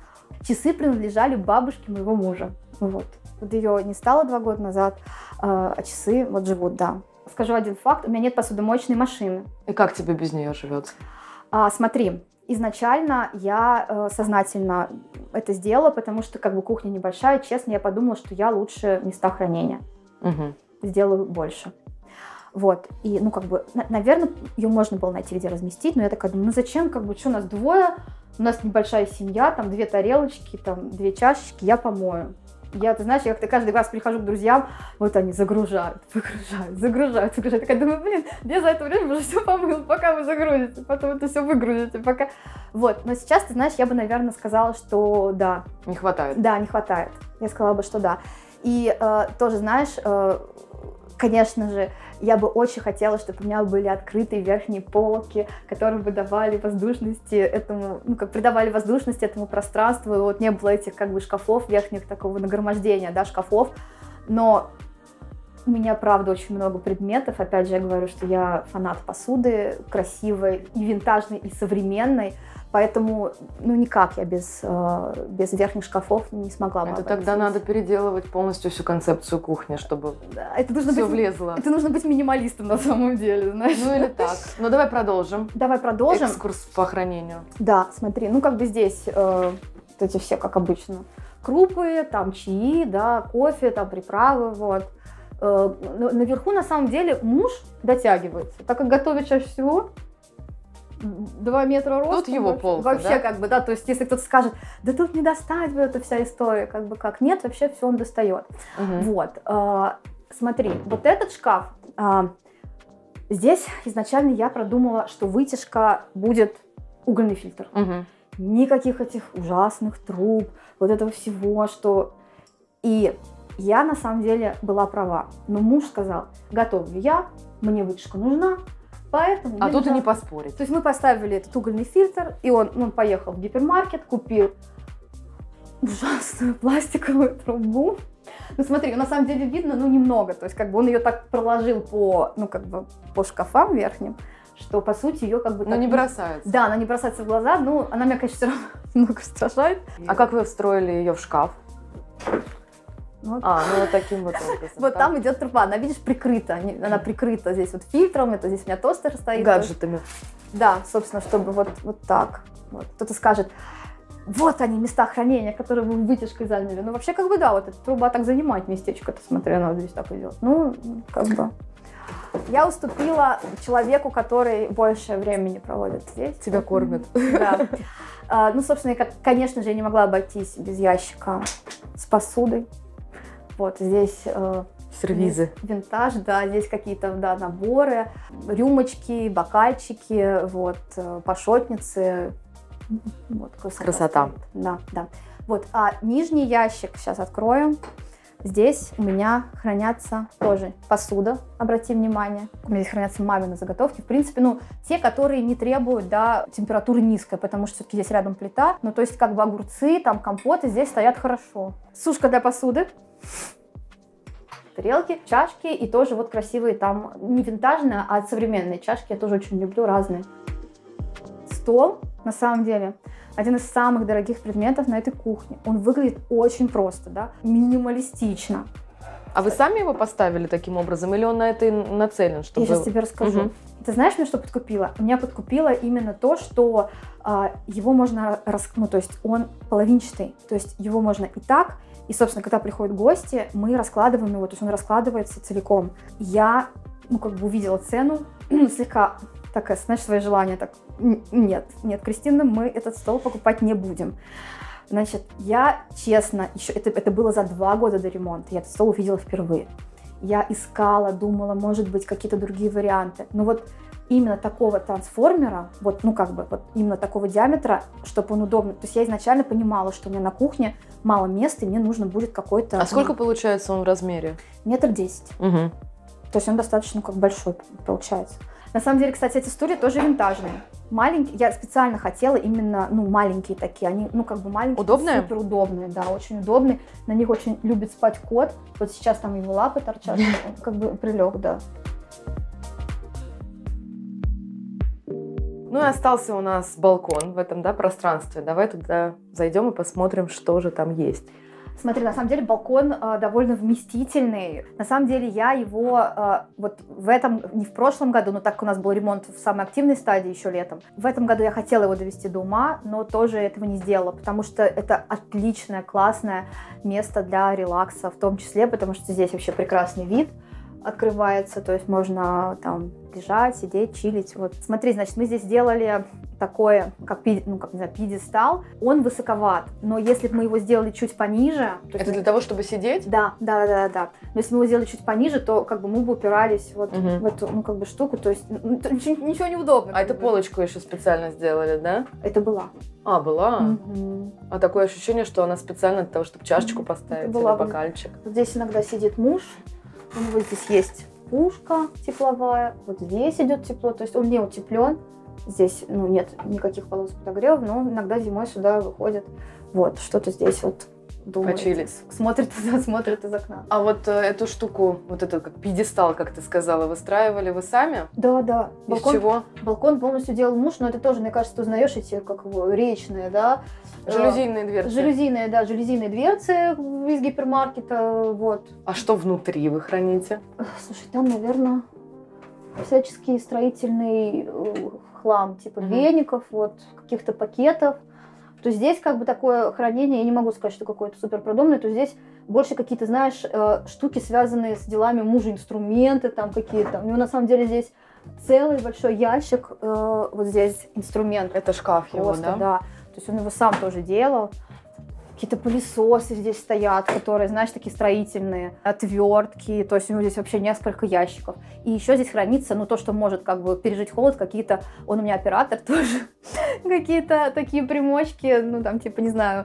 Часы принадлежали бабушке моего мужа. Вот. Вот ее не стало два года назад, а часы вот живут, да. Скажу один факт, у меня нет посудомоечной машины. И как тебе без нее живется? А, смотри, изначально я э, сознательно это сделала, потому что как бы кухня небольшая, честно, я подумала, что я лучше места хранения угу. сделаю больше. Вот, и, ну, как бы, на- наверное, ее можно было найти, где разместить, но я такая думаю, ну, зачем, как бы, что у нас двое, у нас небольшая семья, там, две тарелочки, там, две чашечки, я помою. Я, ты знаешь, я как-то каждый раз прихожу к друзьям, вот они загружают, выгружают, загружают, загружают. Я такая думаю, блин, я за это время уже все помыл, пока вы загрузите, потом это все выгрузите, пока... Вот, но сейчас, ты знаешь, я бы, наверное, сказала, что да. Не хватает? Да, не хватает. Я сказала бы, что да. И э, тоже, знаешь, э, конечно же, я бы очень хотела, чтобы у меня были открытые верхние полки, которые бы давали воздушности этому, ну, как придавали воздушности этому пространству, и вот не было этих, как бы, шкафов верхних, такого нагромождения, да, шкафов, но у меня, правда, очень много предметов, опять же, я говорю, что я фанат посуды, красивой, и винтажной, и современной, поэтому, ну, никак я без, э, без верхних шкафов не смогла бы Это обойтись. тогда надо переделывать полностью всю концепцию кухни, чтобы да, это нужно все быть, влезло. Это нужно быть минималистом на самом деле, знаешь. Ну или так. Ну давай продолжим. Давай продолжим. Экскурс по хранению. Да, смотри, ну как бы здесь э, вот эти все, как обычно, крупы, там чаи, да, кофе, там приправы, вот. Э, наверху, на самом деле, муж дотягивается, так как готовит чаще всего. Два метра роста. Тут его полка, вообще, да? как бы, да, то есть если кто-то скажет, да тут не достать, вот эта вся история, как бы как, нет, вообще все он достает. Угу. Вот, э, смотри, вот этот шкаф, э, Здесь изначально я продумала, что вытяжка будет угольный фильтр. Угу. Никаких этих ужасных труб, вот этого всего, что... И я на самом деле была права. Но муж сказал, готовлю я, мне вытяжка нужна, поэтому... А тут и нужна... не поспорить. То есть мы поставили этот угольный фильтр, и он, он поехал в гипермаркет, купил ужасную пластиковую трубу. Ну смотри, на самом деле видно, ну немного, то есть как бы он ее так проложил по, ну как бы по шкафам верхним, что по сути ее как бы... Ну не бросается. Да, она не бросается в глаза, но она меня, конечно, все равно немного устрашает. А как вы встроили ее в шкаф? Вот. А, ну вот таким вот образом. Вот там идет труба, она, видишь, прикрыта, она прикрыта здесь вот фильтром, это здесь у меня тостер стоит. Гаджетами. Да, собственно, чтобы вот, вот так. Вот. Кто-то скажет, вот они, места хранения, которые вы вытяжкой заняли. Ну, вообще, как бы, да, вот эта труба так занимает местечко-то, смотри, она здесь так идет. Ну, как бы. Я уступила человеку, который больше времени проводит здесь. Тебя кормят. Да. А, ну, собственно, я, конечно же, я не могла обойтись без ящика с посудой. Вот здесь... Сервизы. Винтаж, да, здесь какие-то, да, наборы, рюмочки, бокальчики, вот, пашотницы. Вот, красота. Красота. Да, да. Вот, а нижний ящик, сейчас открою. Здесь у меня хранятся тоже посуда, обрати внимание. У меня здесь хранятся мамины заготовки. В принципе, ну, те, которые не требуют, да, температуры низкой, потому что все-таки здесь рядом плита. Ну, то есть, как бы огурцы, там, компоты здесь стоят хорошо. Сушка для посуды. Тарелки, чашки и тоже вот красивые там, не винтажные, а современные чашки. Я тоже очень люблю, разные. Стол, на самом деле, один из самых дорогих предметов на этой кухне. Он выглядит очень просто, да, минималистично. А вы сами его поставили таким образом или он на это и нацелен? Чтобы... Я сейчас тебе расскажу. Угу. Ты знаешь, меня что подкупило? Меня подкупило именно то, что а, его можно, рас... ну, то есть он половинчатый, то есть его можно и так. И, собственно, когда приходят гости, мы раскладываем его, то есть он раскладывается целиком. Я, ну, как бы увидела цену, слегка такая, знаешь, свои желания, так, нет, нет, Кристина, мы этот стол покупать не будем. Значит, я, честно, еще, это, это было за два года до ремонта, я этот стол увидела впервые. Я искала, думала, может быть, какие-то другие варианты. Но вот именно такого трансформера, вот, ну, как бы, вот именно такого диаметра, чтобы он удобно. То есть я изначально понимала, что у меня на кухне мало места, и мне нужно будет какой-то... А сколько получается он в размере? Метр десять. Угу. То есть он достаточно, ну, как большой получается. На самом деле, кстати, эти стулья тоже винтажные. Маленькие, я специально хотела именно, ну, маленькие такие, они, ну, как бы маленькие. Удобные? Супер удобные, да, очень удобные. На них очень любит спать кот. Вот сейчас там его лапы торчат, он как бы прилег, да. Ну и остался у нас балкон в этом, да, пространстве. Давай туда зайдем и посмотрим, что же там есть. Смотри, на самом деле балкон э, довольно вместительный. На самом деле я его э, вот в этом, не в прошлом году, но так как у нас был ремонт в самой активной стадии еще летом, в этом году я хотела его довести до ума, но тоже этого не сделала, потому что это отличное, классное место для релакса, в том числе, потому что здесь вообще прекрасный вид открывается, то есть можно там лежать, сидеть, чилить. Вот. Смотри, значит, мы здесь сделали такое, как, ну, как, не знаю, пьедестал. Он высоковат, но если бы мы его сделали чуть пониже... То это есть, для того, чтобы сидеть? Да, да, да, да. Но если мы его сделали чуть пониже, то как бы мы бы упирались вот угу. в эту, ну, как бы штуку, то есть ну, ничего, ничего неудобно. А это полочку еще специально сделали, да? Это была. А, была? Угу. А такое ощущение, что она специально для того, чтобы чашечку поставить или бокальчик. Вот здесь иногда сидит муж. У него здесь есть пушка тепловая, вот здесь идет тепло, то есть он не утеплен. Здесь, ну, нет никаких полос подогрева, но иногда зимой сюда выходит, вот, что-то здесь вот думает. Почилить. Смотрит, смотрит из окна. А вот э, эту штуку, вот этот как пьедестал, как ты сказала, выстраивали вы сами? Да, да. Балкон, из чего? Балкон полностью делал муж, но это тоже, мне кажется, ты узнаешь эти, как его, речные, да? Жалюзийные дверцы. Жалюзийные, да, жалюзийные дверцы из гипермаркета, вот. А что внутри вы храните? Слушай, там, наверное, всяческий строительный хлам, типа угу. веников, вот, каких-то пакетов. То здесь как бы такое хранение, я не могу сказать, что какое-то супер продуманное, то здесь больше какие-то, знаешь, штуки, связанные с делами мужа, инструменты там какие-то. У него на самом деле здесь целый большой ящик, вот здесь инструмент. Это шкаф его, просто, да? Да. То есть он его сам тоже делал. Какие-то пылесосы здесь стоят, которые, знаешь, такие строительные, отвертки, то есть у него здесь вообще несколько ящиков. И еще здесь хранится, ну, то, что может как бы пережить холод, какие-то, он у меня оператор тоже, какие-то такие примочки, ну, там, типа, не знаю,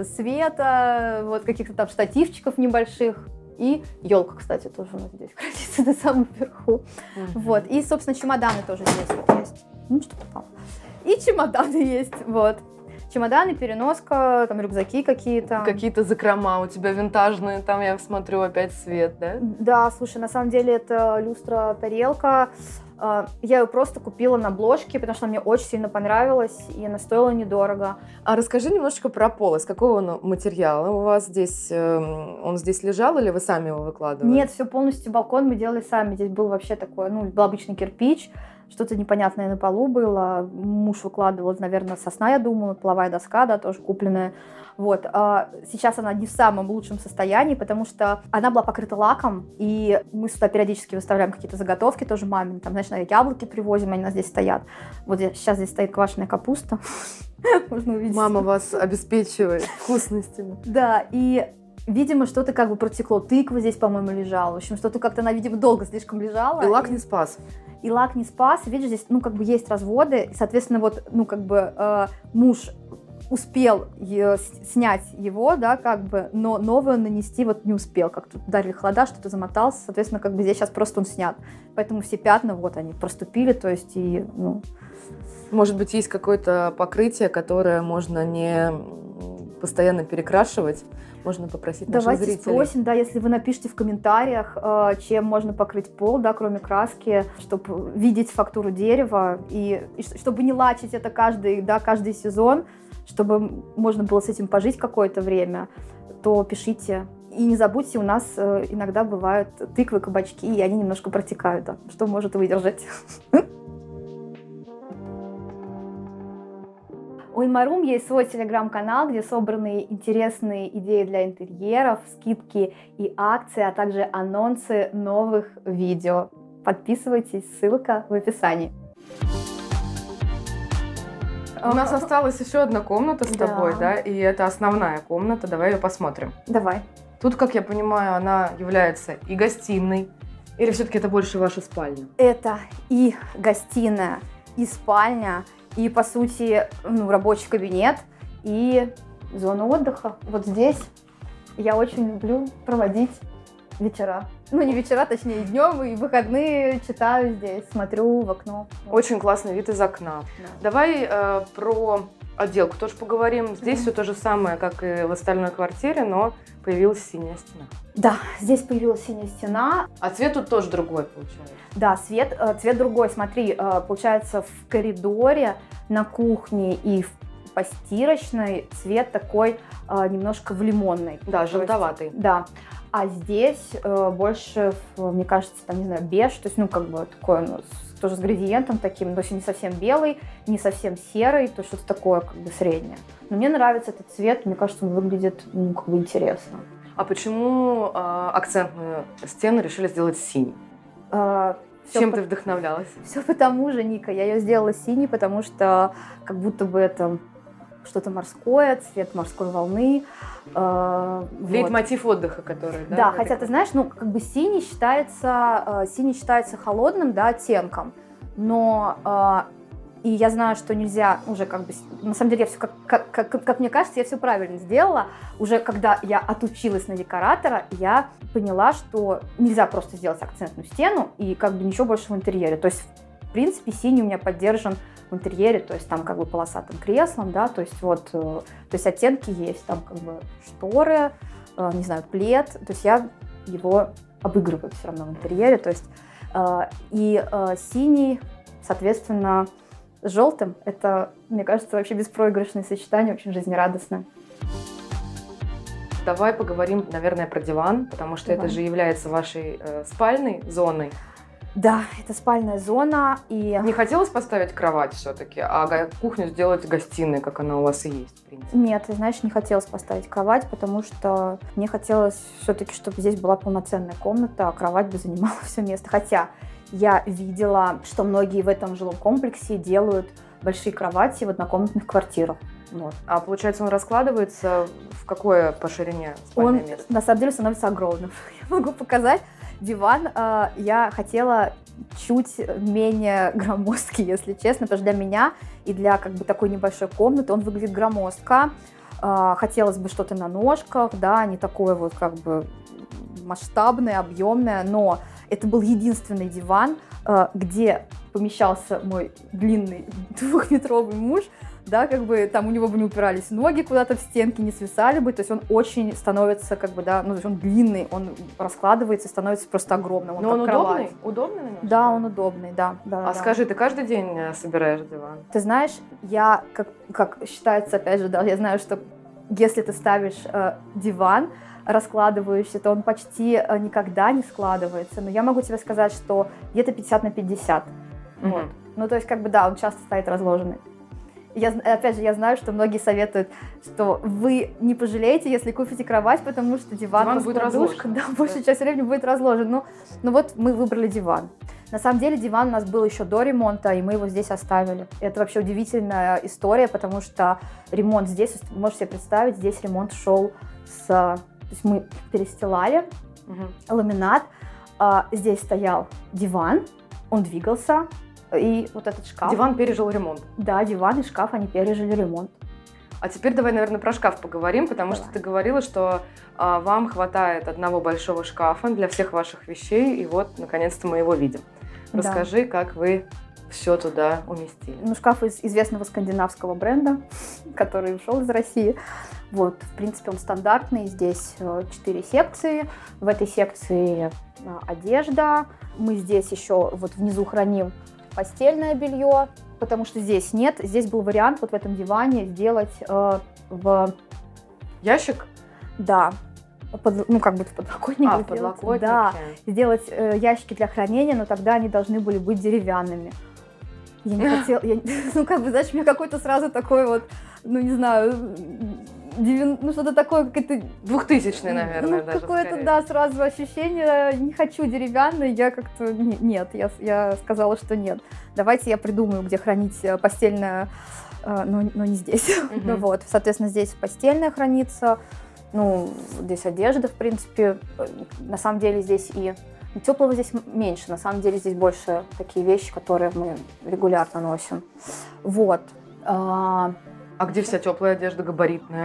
света, вот каких-то там штативчиков небольших. И елка, кстати, тоже у нас здесь хранится на самом верху. Uh-huh. Вот. И, собственно, чемоданы тоже здесь вот есть. Ну, что попало. И чемоданы есть, вот. Чемоданы, переноска, там рюкзаки какие-то. Какие-то закрома у тебя винтажные, там я смотрю опять свет, да? Да, слушай, на самом деле это люстра-тарелка. Я ее просто купила на Бложке, потому что она мне очень сильно понравилась, и она стоила недорого. А расскажи немножечко про пол. Из какого он материала у вас здесь? Он здесь лежал или вы сами его выкладывали? Нет, все полностью балкон мы делали сами. Здесь был вообще такой, ну, был обычный кирпич, что-то непонятное на полу было. Муж выкладывал, наверное, сосна, я думаю, половая доска, да, тоже купленная. Вот. Сейчас она не в самом лучшем состоянии, потому что она была покрыта лаком, и мы сюда периодически выставляем какие-то заготовки, тоже мамин, там, знаешь, яблоки привозим, они у нас здесь стоят. Вот сейчас здесь стоит квашеная капуста. Можно увидеть. Мама вас обеспечивает вкусностями. Да, и видимо, что-то как бы протекло. Тыква здесь, по-моему, лежала. В общем, что-то как-то она, видимо, долго слишком лежала. И лак не спас. И лак не спас. Видишь, здесь, ну, как бы есть разводы. И, соответственно, вот, ну, как бы э, муж успел е- снять его, да, как бы, но новый он нанести вот не успел. Как тут ударили холода, что-то замотался. Соответственно, как бы здесь сейчас просто он снят. Поэтому все пятна, вот они, проступили, то есть, и, ну... Может быть, есть какое-то покрытие, которое можно не постоянно перекрашивать? Можно попросить наших Давайте зрителей. спросим, да, если вы напишите в комментариях, чем можно покрыть пол, да, кроме краски, чтобы видеть фактуру дерева и, и чтобы не лачить это каждый, да, каждый сезон, чтобы можно было с этим пожить какое-то время, то пишите. И не забудьте, у нас иногда бывают тыквы, кабачки, и они немножко протекают, да, что может выдержать. У Инмарум есть свой телеграм-канал, где собраны интересные идеи для интерьеров, скидки и акции, а также анонсы новых видео. Подписывайтесь, ссылка в описании. У нас осталась еще одна комната с Да. тобой, да, и это основная комната. Давай ее посмотрим. Давай. Тут, как я понимаю, она является и гостиной, или все-таки это больше ваша спальня? Это и гостиная, и спальня, и, по сути, ну, рабочий кабинет, и зона отдыха. Вот здесь я очень люблю проводить вечера. Ну, не вечера, точнее, днем, и выходные читаю здесь, смотрю в окно. Очень классный вид из окна. Да. Давай э, про отделку тоже поговорим. Здесь Мгм. все то же самое, как и в остальной квартире, но появилась синяя стена. Да, здесь появилась синяя стена. А цвет тут тоже другой получается. Да, свет, э, цвет другой. Смотри, э, получается, в коридоре, на кухне и в постирочной цвет такой э, немножко в лимонный. Да, То есть, желтоватый. Да. А здесь э, больше, в, мне кажется, там, не знаю, беж, то есть, ну, как бы такой, ну, с- тоже с градиентом таким, то есть не совсем белый, не совсем серый, то есть что-то такое, как бы, среднее. Но мне нравится этот цвет, мне кажется, он выглядит, ну, как бы интересно. А почему э, акцентную стену решили сделать синей? Э, всё Чем по- ты вдохновлялась? Все потому же, Ника, я ее сделала синей, потому что как будто бы это что-то морское, цвет морской волны. э, вот. Лейтмотив отдыха, который, да? Да, в хотя этой ты знаешь, ну как бы синий считается, э, синий считается холодным, да, оттенком, но э, и я знаю, что нельзя уже как бы, с- на самом деле я все как, как, как, как мне кажется, я все правильно сделала. Уже когда я отучилась на декоратора, я поняла, что нельзя просто сделать акцентную стену и как бы ничего больше в интерьере. То есть в принципе синий у меня поддержан в интерьере, то есть там как бы полосатым креслом, да, то есть вот, э, то есть оттенки есть, там как бы шторы, э, не знаю, плед, то есть я его обыгрываю все равно в интерьере, то есть э, и э, синий, соответственно, с желтым, это, мне кажется, вообще беспроигрышное сочетание, очень жизнерадостное. Давай поговорим, наверное, про диван, потому что Давай. это же является вашей э, спальной зоной. Да, это спальная зона, и Не хотелось поставить кровать все-таки, а га- кухню сделать гостиной, как она у вас и есть, в принципе? нет, ты знаешь, не хотелось поставить кровать, потому что мне хотелось все-таки, чтобы здесь была полноценная комната, а кровать бы занимала все место. Хотя я видела, что многие в этом жилом комплексе делают большие кровати в однокомнатных квартирах. Вот. А получается, он раскладывается в какое по ширине спальное Он место? на самом деле становится огромным. Я могу показать. Диван э, я хотела чуть менее громоздкий, если честно, потому что для меня и для как бы такой небольшой комнаты он выглядит громоздко. Э, хотелось бы что-то на ножках, да, не такое вот как бы масштабное, объемное, но это был единственный диван, э, где помещался мой длинный двухметровый муж, да, как бы там у него бы не упирались ноги куда-то в стенки, не свисали бы, то есть он очень становится, как бы, да, ну, то есть он длинный, он раскладывается и становится просто огромным. Он Но он как удобный? кровать. Удобный на нем? Да, он удобный, да. да А да. скажи, ты каждый день собираешь диван? Ты знаешь, я, как, как считается, опять же, да, я знаю, что если ты ставишь э, диван, раскладывающийся, то он почти э, никогда не складывается, но я могу тебе сказать, что где-то пятьдесят на пятьдесят. Угу. Вот. Ну, то есть, как бы, да, он часто стоит разложенный. Я, опять же, я знаю, что многие советуют, что вы не пожалеете, если купите кровать, потому что диван, Диван будет разложен. Да, большую часть времени будет разложен. Ну, ну вот мы выбрали диван. На самом деле диван у нас был еще до ремонта, и мы его здесь оставили. Это вообще удивительная история, потому что ремонт здесь, вы можете себе представить, здесь ремонт шел с... То есть мы перестилали Угу. ламинат, а здесь стоял диван, он двигался, и вот этот шкаф. Диван пережил ремонт. Да, диван и шкаф, они пережили ремонт. А теперь давай, наверное, про шкаф поговорим, потому Давай. что ты говорила, что а, вам хватает одного большого шкафа для всех ваших вещей, и вот, наконец-то, мы его видим. Да. Расскажи, как вы все туда уместили. Ну, шкаф из известного скандинавского бренда, который ушел из России. Вот, в принципе, он стандартный. Здесь четыре секции. В этой секции одежда. Мы здесь еще вот внизу храним постельное белье, потому что здесь нет. Здесь был вариант вот в этом диване сделать э, в... Ящик? Да. Под, ну, как бы в подлокотнике. А, в подлокотнике. Да. Сделать э, ящики для хранения, но тогда они должны были быть деревянными. Я не хотела... Я, ну, как бы, знаешь, у меня какой-то сразу такой вот, ну, не знаю... Девян... Ну, что-то такое, какое-то... Двухтысячный, наверное, ну, даже какое-то, скорее. да, сразу ощущение, не хочу деревянный, я как-то, не- нет, я, я сказала, что нет. Давайте я придумаю, где хранить постельное, э, но, но не здесь. Мгм. Ну, вот, соответственно, здесь постельное хранится, ну, здесь одежда, в принципе, на самом деле здесь и... Теплого здесь меньше, на самом деле здесь больше такие вещи, которые мы регулярно носим. Вот. А, А где вся теплая одежда габаритная?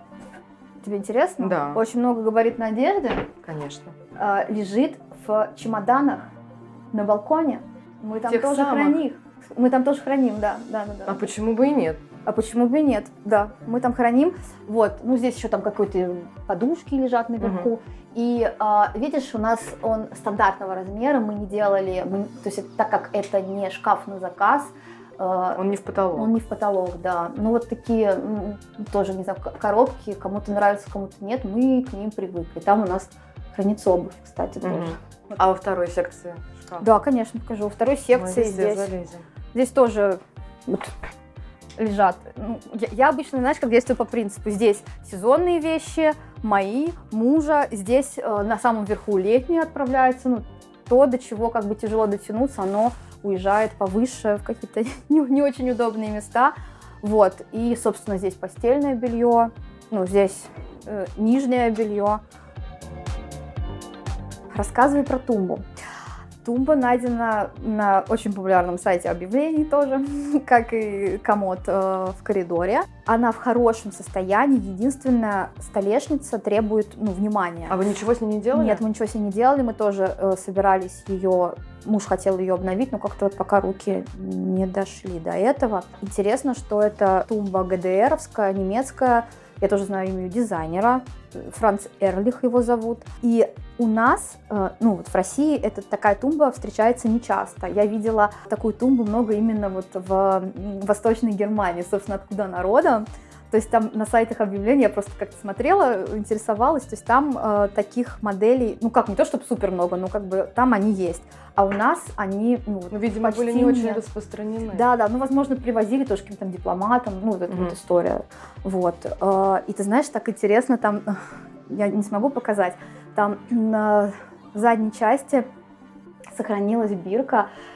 Тебе интересно? Да. Очень много габаритной одежды Конечно. а, лежит в чемоданах на балконе. Мы там Тех тоже самых? храним. Мы там тоже храним, да, да, да, да. А почему бы и нет? А почему бы и нет? Да, мы там храним. Вот, ну здесь еще там какие-то подушки лежат наверху. И а, видишь, у нас он стандартного размера, мы не делали, мы- то есть это- так как это не шкаф на заказ, а, Он не в потолок. он не в потолок, да. Ну вот такие м, тоже, не знаю, к- коробки, кому-то нравится, кому-то нет, мы к ним привыкли. Там у нас хранится обувь, кстати, Мгм. тоже. А во второй секции шкаф? Да, конечно, покажу. Во второй Мы секции везде здесь, залезем. здесь тоже вот лежат. Ну, я, я обычно, знаешь, как действую по принципу. Здесь сезонные вещи, мои, мужа. Здесь э, на самом верху летние отправляются. Ну, то, до чего как бы тяжело дотянуться, оно уезжает повыше в какие-то не, не очень удобные места. Вот. И, собственно, здесь постельное белье. Ну, здесь э, нижнее белье. Рассказывай про тумбу. Тумба найдена на очень популярном сайте объявлений тоже, как и комод э, в коридоре. Она в хорошем состоянии. Единственная столешница требует, ну, внимания. А вы ничего с ней не делали? Нет, мы ничего с ней не делали. Мы тоже э, собирались ее... Муж хотел ее обновить, но как-то вот пока руки не дошли до этого. Интересно, что это тумба ГДРовская, немецкая. Я тоже знаю имя дизайнера. Франц Эрлих его зовут. И у нас, э, ну вот в России, эта такая тумба встречается нечасто. Я видела такую тумбу много именно вот в м, Восточной Германии, собственно, откуда она родом. То есть там на сайтах объявлений я просто как-то смотрела, интересовалась. То есть там э, таких моделей, ну как, не то чтобы супер много, но как бы там они есть. А у нас они, ну, Ну, видимо, почти были не очень нет. распространены. Да, да, ну, возможно, привозили тоже каким-то там дипломатам, ну, вот эта Мгм. вот история. Вот. Э, И ты знаешь, так интересно, там, я не смогу показать, там на задней части сохранилась бирка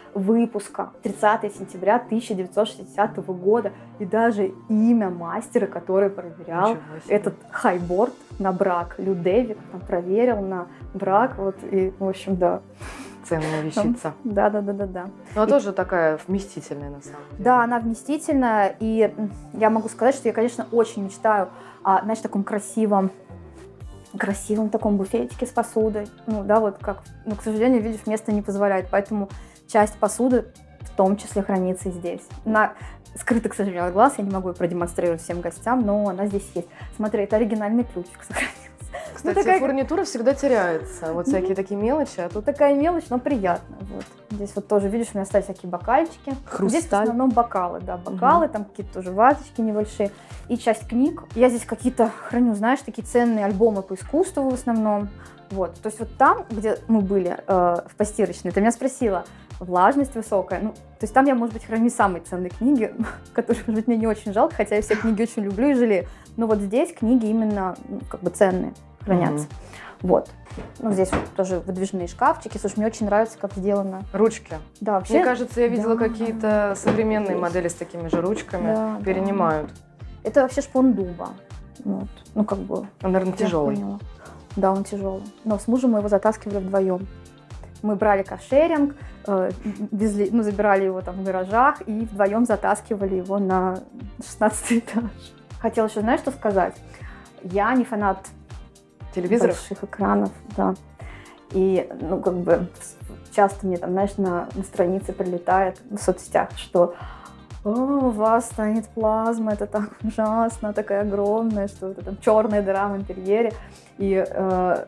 выпуска, тридцатое сентября тысяча девятьсот шестидесятого года, и даже имя мастера, который проверял этот хайборд на брак. Лю Дэвид там проверил на брак, вот, и, в общем, да. Ценная вещица. Да, да, да, да, да. Но она тоже такая вместительная, на самом деле. Да, она вместительная, и я могу сказать, что я, конечно, очень мечтаю о, знаешь, таком красивом, красивом таком буфетике с посудой. Ну, да, вот как, но, к сожалению, видишь, место не позволяет, поэтому часть посуды в том числе хранится и здесь. Она скрыта, к сожалению, от глаз, я не могу ее продемонстрировать всем гостям, но она здесь есть. Смотри, это оригинальный ключик сохранился. Кстати, ну, такая... фурнитура всегда теряется. Вот всякие такие мелочи, а тут... Такая мелочь, но приятная. Вот. Здесь вот тоже, видишь, у меня стоят всякие бокальчики. Хрусталь. Здесь в основном бокалы, да, бокалы, угу. Там какие-то тоже вазочки небольшие. И часть книг. Я здесь какие-то храню, знаешь, такие ценные альбомы по искусству в основном. Вот. То есть вот там, где мы были, э, в постирочной, ты меня спросила, влажность высокая. Ну, то есть там я, может быть, храню самые ценные книги, которые, может быть, мне не очень жалко, хотя я все книги очень люблю и жалею. Но вот здесь книги именно, ну, как бы ценные хранятся. Mm-hmm. Вот. Ну, здесь вот тоже выдвижные шкафчики. Слушай, мне очень нравится, как сделано. Ручки. Да, вообще. Мне кажется, я видела да, какие-то современные здесь. Модели с такими же ручками. Да, перенимают. Да. Это вообще шпон дуба. Вот. Ну, как бы. Он, наверное, тяжелый. Поняла. Да, он тяжелый. Но с мужем мы его затаскивали вдвоем. Мы брали каршеринг, э, везли, ну, забирали его там в гаражах и вдвоем затаскивали его на шестнадцатый этаж. Хотела еще, знаешь, что сказать? Я не фанат телевизоров, больших экранов, да. И, ну, как бы, часто мне там, знаешь, на, на странице прилетает в соцсетях, что «О, у вас стоит плазма, это так ужасно, такая огромная, что это там черная дыра в интерьере». И, э,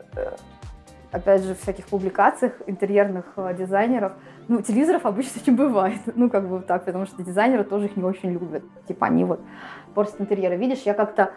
опять же, в всяких публикациях интерьерных э, дизайнеров, ну, телевизоров обычно не бывает, ну, как бы так, потому что дизайнеры тоже их не очень любят. Типа они вот портят интерьеры. Видишь, я как-то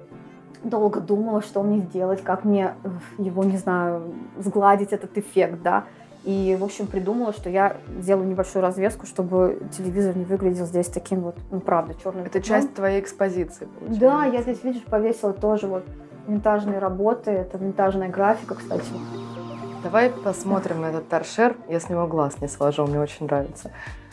долго думала, что мне сделать, как мне его, не знаю, сгладить этот эффект, да. И, в общем, придумала, что я сделаю небольшую развеску, чтобы телевизор не выглядел здесь таким вот, ну, правда, черным. Это часть твоей экспозиции, получается. Да, я здесь, видишь, повесила тоже вот винтажные работы. Это винтажная графика, кстати. Давай посмотрим на этот торшер. Я с него глаз не свожу, мне очень нравится.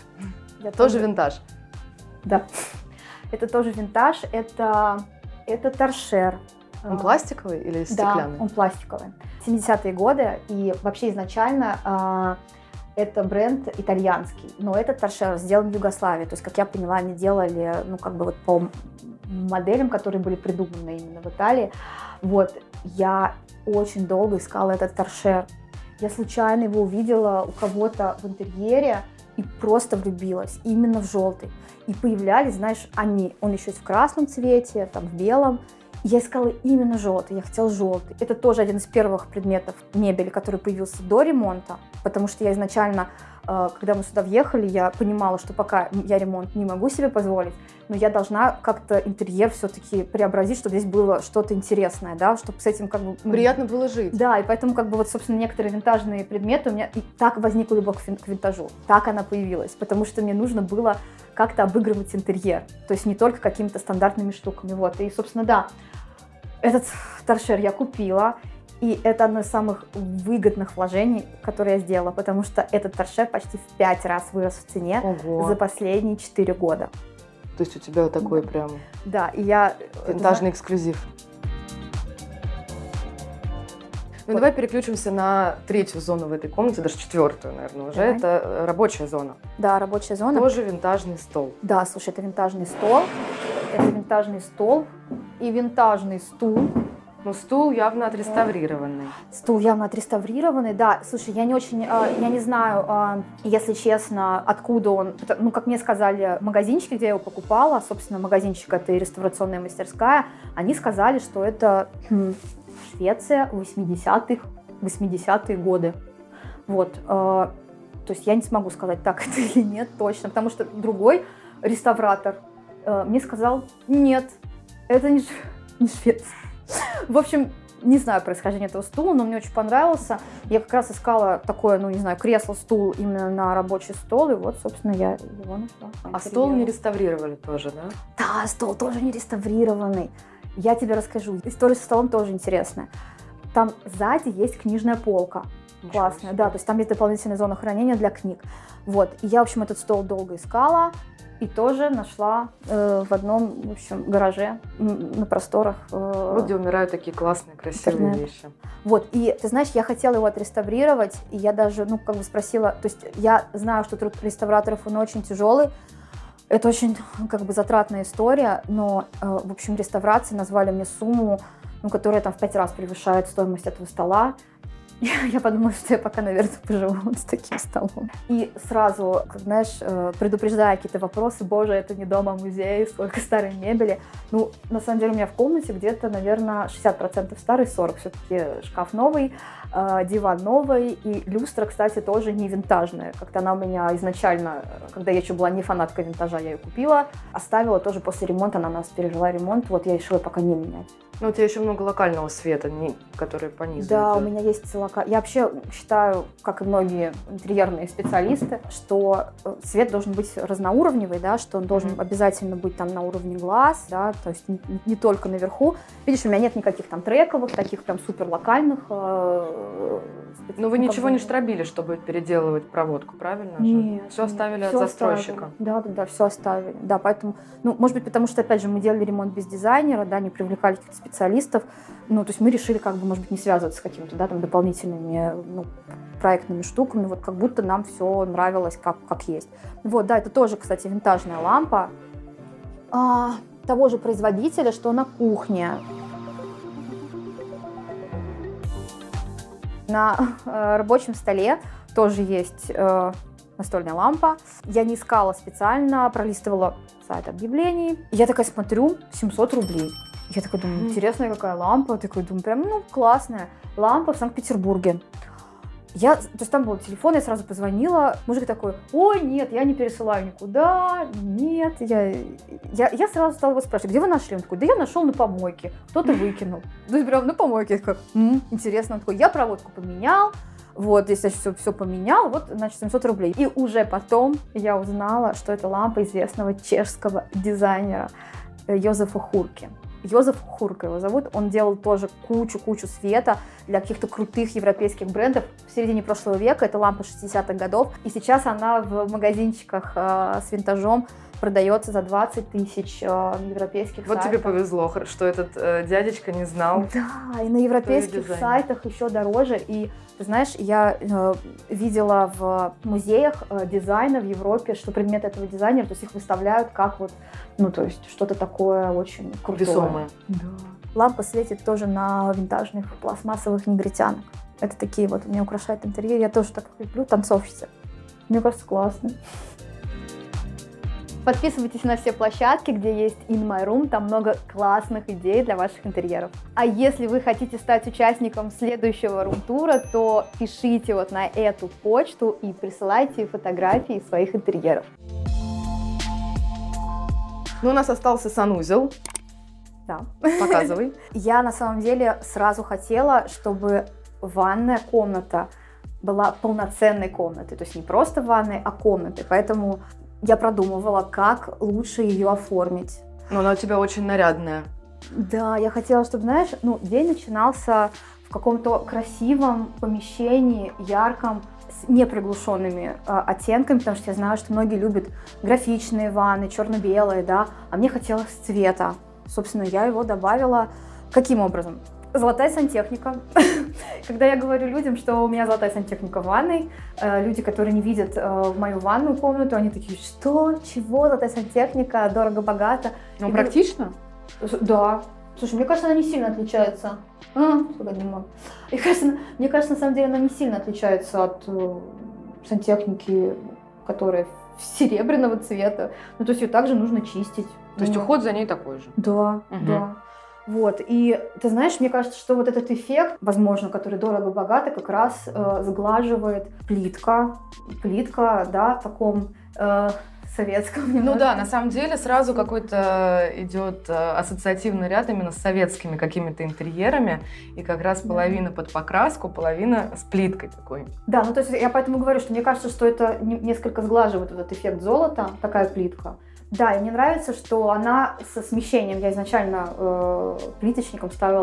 Я тоже, тоже винтаж? Да. Это тоже винтаж. Это, это торшер. Он пластиковый или стеклянный? Да, он пластиковый. семидесятые годы, и вообще изначально э, это бренд итальянский, но этот торшер сделан в Югославии. То есть, как я поняла, они делали, ну, как бы вот по моделям, которые были придуманы именно в Италии. Вот, я очень долго искала этот торшер. Я случайно его увидела у кого-то в интерьере и просто влюбилась именно в желтый. И появлялись, знаешь, они, он еще есть в красном цвете, там, в белом. Я искала именно желтый, я хотела желтый. Это тоже один из первых предметов мебели, который появился до ремонта, потому что я изначально, когда мы сюда въехали, я понимала, что пока я ремонт не могу себе позволить, но я должна как-то интерьер все-таки преобразить, чтобы здесь было что-то интересное, да, чтобы с этим как бы... Приятно было жить. Да, и поэтому как бы вот, собственно, некоторые винтажные предметы у меня... И так возникла любовь к винтажу, так она появилась, потому что мне нужно было как-то обыгрывать интерьер, то есть не только какими-то стандартными штуками, вот, и, собственно, да, этот торшер я купила, и это одно из самых выгодных вложений, которые я сделала, потому что этот торшер почти в пять раз вырос в цене. Ого. За последние четыре года. То есть у тебя такой да. прям да, и я... винтажный эксклюзив. Ну, вот. Давай переключимся на третью зону в этой комнате, даже четвертую, наверное, уже. Давай. Это рабочая зона. Да, рабочая зона. Тоже винтажный стол. Да, слушай, это винтажный стол. Это винтажный стол и винтажный стул. Ну, стул явно отреставрированный. Стул явно отреставрированный, да. Слушай, я не очень, я не знаю, если честно, откуда он. Ну, как мне сказали магазинчики, где я его покупала, собственно, магазинчик — это и реставрационная мастерская, они сказали, что это Швеция, восьмидесятых, восьмидесятые годы. Вот. То есть я не смогу сказать, так это или нет точно, потому что другой реставратор мне сказал, нет, это не, не Швеция. В общем, не знаю происхождение этого стула, но мне очень понравился. Я как раз искала такое, ну, не знаю, кресло-стул именно на рабочий стол, и вот, собственно, я его нашла. А стол не реставрировали тоже, да? Да, стол тоже не реставрированный. Я тебе расскажу. История со столом тоже интересная. Там сзади есть книжная полка. классная, себе. да, то есть там есть дополнительная зона хранения для книг. Вот, и я, в общем, этот стол долго искала и тоже нашла э, в одном, в общем, гараже на просторах. Э, вот где умирают такие классные, красивые интернет. вещи. Вот, и ты знаешь, я хотела его отреставрировать, и я даже, ну, как бы спросила, то есть я знаю, что труд реставраторов, он очень тяжелый, это очень, как бы, затратная история, но, э, в общем, реставрации назвали мне сумму, ну, которая там в пять раз превышает стоимость этого стола. Я подумала, что я пока, наверное, поживу вот с таким столом. И сразу, как, знаешь, предупреждая какие-то вопросы, боже, это не дом, а музей, сколько старой мебели. Ну, на самом деле у меня в комнате где-то, наверное, шестьдесят процентов старый, сорок все-таки шкаф новый, диван новый, и люстра, кстати, тоже не винтажная. Как-то она у меня изначально, когда я еще была не фанаткой винтажа, я ее купила, оставила тоже после ремонта, она у нас пережила ремонт, вот я решила пока не менять. Ну, у тебя еще много локального света, не, который по низу. Да, идет. у меня есть лока... Я вообще считаю, как и многие интерьерные специалисты, что свет должен быть разноуровневый, да, что он должен mm-hmm. обязательно быть там на уровне глаз, да, то есть не, не только наверху. Видишь, у меня нет никаких там трековых, таких там супер локальных. Э, специ... Но вы ну, ничего бы... не штробили, чтобы переделывать проводку, правильно же? Нет. Все оставили все от застройщика. Оставили. Да, да, да, все оставили. Да, поэтому, ну, может быть, потому что, опять же, мы делали ремонт без дизайнера, да, не привлекали каких-то специалистов. Ну, то есть мы решили, как бы, может быть, не связываться с какими-то, да, там, дополнительными, ну, проектными штуками, вот как будто нам все нравилось как, как есть. Вот, да, это тоже, кстати, винтажная лампа а, того же производителя, что на кухне. На э, рабочем столе тоже есть э, настольная лампа. Я не искала специально, пролистывала сайт объявлений. Я такая смотрю, семьсот рублей. Я такая думаю, интересная какая лампа. Такая думаю, прям, ну, классная. Лампа в Санкт-Петербурге. Я, то есть там был телефон, я сразу позвонила. Мужик такой, ой, нет, я не пересылаю никуда, нет. Я, я, я сразу стала его спрашивать, где вы нашли? Он такой, да я нашел на помойке, кто-то выкинул. То есть прям на помойке. Я такая, м-м, интересно. Он такой, я проводку поменял, вот, здесь все, все поменял, вот, значит, семьсот рублей. И уже потом я узнала, что это лампа известного чешского дизайнера Йозефа Хурки. Йозеф Хурка его зовут, он делал тоже кучу-кучу света для каких-то крутых европейских брендов в середине прошлого века, это лампа шестидесятых годов, и сейчас она в магазинчиках э, с винтажом продается за двадцать тысяч э, на европейских вот сайтах. тебе повезло, что этот э, дядечка не знал. Да, и на европейских сайтах еще дороже, и ты знаешь, я э, видела в музеях э, дизайна в Европе, что предметы этого дизайнера, то есть их выставляют как вот, ну, то есть что-то такое очень крутое. Весомое. Да. Лампа светит тоже на винтажных пластмассовых негритянок. Это такие вот, у меня украшает интерьер, я тоже так люблю, танцовщицы. Мне кажется, классно. Подписывайтесь на все площадки, где есть In My Room, там много классных идей для ваших интерьеров. А если вы хотите стать участником следующего рум-тура, то пишите вот на эту почту и присылайте фотографии своих интерьеров. Ну, у нас остался санузел. Да. Показывай. Я на самом деле сразу хотела, чтобы ванная комната была полноценной комнатой, то есть не просто ванной, а комнатой, поэтому я продумывала, как лучше ее оформить. Но она у тебя очень нарядная. Да, я хотела, чтобы, знаешь, ну, день начинался в каком-то красивом помещении, ярком, с неприглушенными э, оттенками, потому что я знаю, что многие любят графичные ванны, черно-белые, да, а мне хотелось цвета. Собственно, я его добавила. Каким образом? Золотая сантехника. Когда я говорю людям, что у меня золотая сантехника в ванной, люди, которые не видят мою ванную комнату, они такие, что? Чего? Золотая сантехника? Дорого-богато. Ну, практично? Да. Слушай, мне кажется, она не сильно отличается. А, сколько дыма. Мне кажется, мне кажется, на самом деле, она не сильно отличается от сантехники, которая серебряного цвета. Ну, то есть ее также нужно чистить. То есть уход за ней такой же? Да, угу. Да. Вот, и ты знаешь, мне кажется, что вот этот эффект, возможно, который дорого-богато, как раз э, сглаживает плитка, плитка, да, в таком э, советском. Ну немножко. Да, на самом деле сразу какой-то идет ассоциативный ряд именно с советскими какими-то интерьерами, и как раз половина да. под покраску, половина с плиткой такой. Да, ну то есть я поэтому говорю, что мне кажется, что это несколько сглаживает этот эффект золота, такая плитка. Да, и мне нравится, что она со смещением, я изначально э, плиточником ставила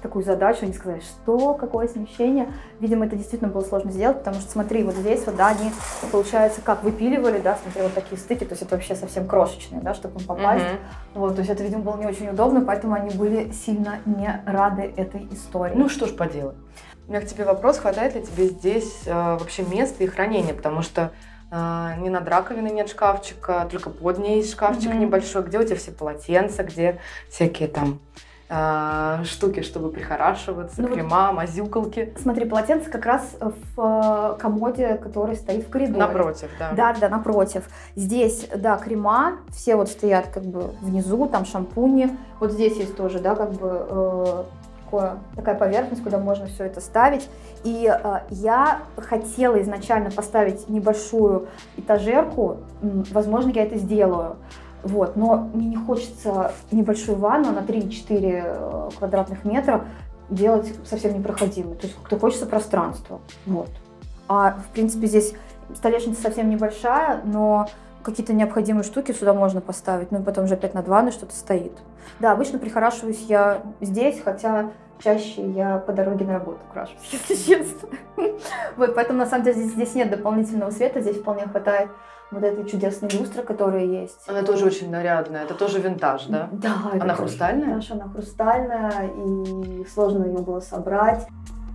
такую задачу, они сказали, что, какое смещение. Видимо, это действительно было сложно сделать, потому что, смотри, вот здесь вот, да, они, получается, как выпиливали, да, смотри, вот такие стыки, то есть это вообще совсем крошечные, да, чтобы им попасть. Mm-hmm. Вот, то есть это, видимо, было не очень удобно, поэтому они были сильно не рады этой истории. Ну, что ж поделать. У меня к тебе вопрос, хватает ли тебе здесь э, вообще места и хранения, потому что э, ни над раковиной нет шкафчика, только под ней есть шкафчик mm-hmm. небольшой, где у тебя все полотенца, где всякие там штуки, чтобы прихорашиваться, ну, крема, вот, мазюкалки. Смотри, полотенце как раз в комоде, который стоит в коридоре. Напротив, да. Да, да, напротив. Здесь, да, крема, все вот стоят как бы внизу, там шампуни. Вот здесь есть тоже, да, как бы э, такое, такая поверхность, куда можно все это ставить. И э, я хотела изначально поставить небольшую этажерку, возможно, я это сделаю. Вот, но мне не хочется небольшую ванну на три-четыре квадратных метра делать совсем непроходимой. То есть как-то хочется пространства. Вот. А в принципе здесь столешница совсем небольшая, но какие-то необходимые штуки сюда можно поставить. Ну и потом же опять над ванной что-то стоит. Да, обычно прихорашиваюсь я здесь, хотя чаще я по дороге на работу крашусь, если честно. Вот, поэтому на самом деле здесь, здесь нет дополнительного света, здесь вполне хватает вот этой чудесной люстры, которая есть. Она тоже очень нарядная, это тоже винтаж, да? Да. Она хрустальная? Винтаж, она хрустальная, и сложно ее было собрать.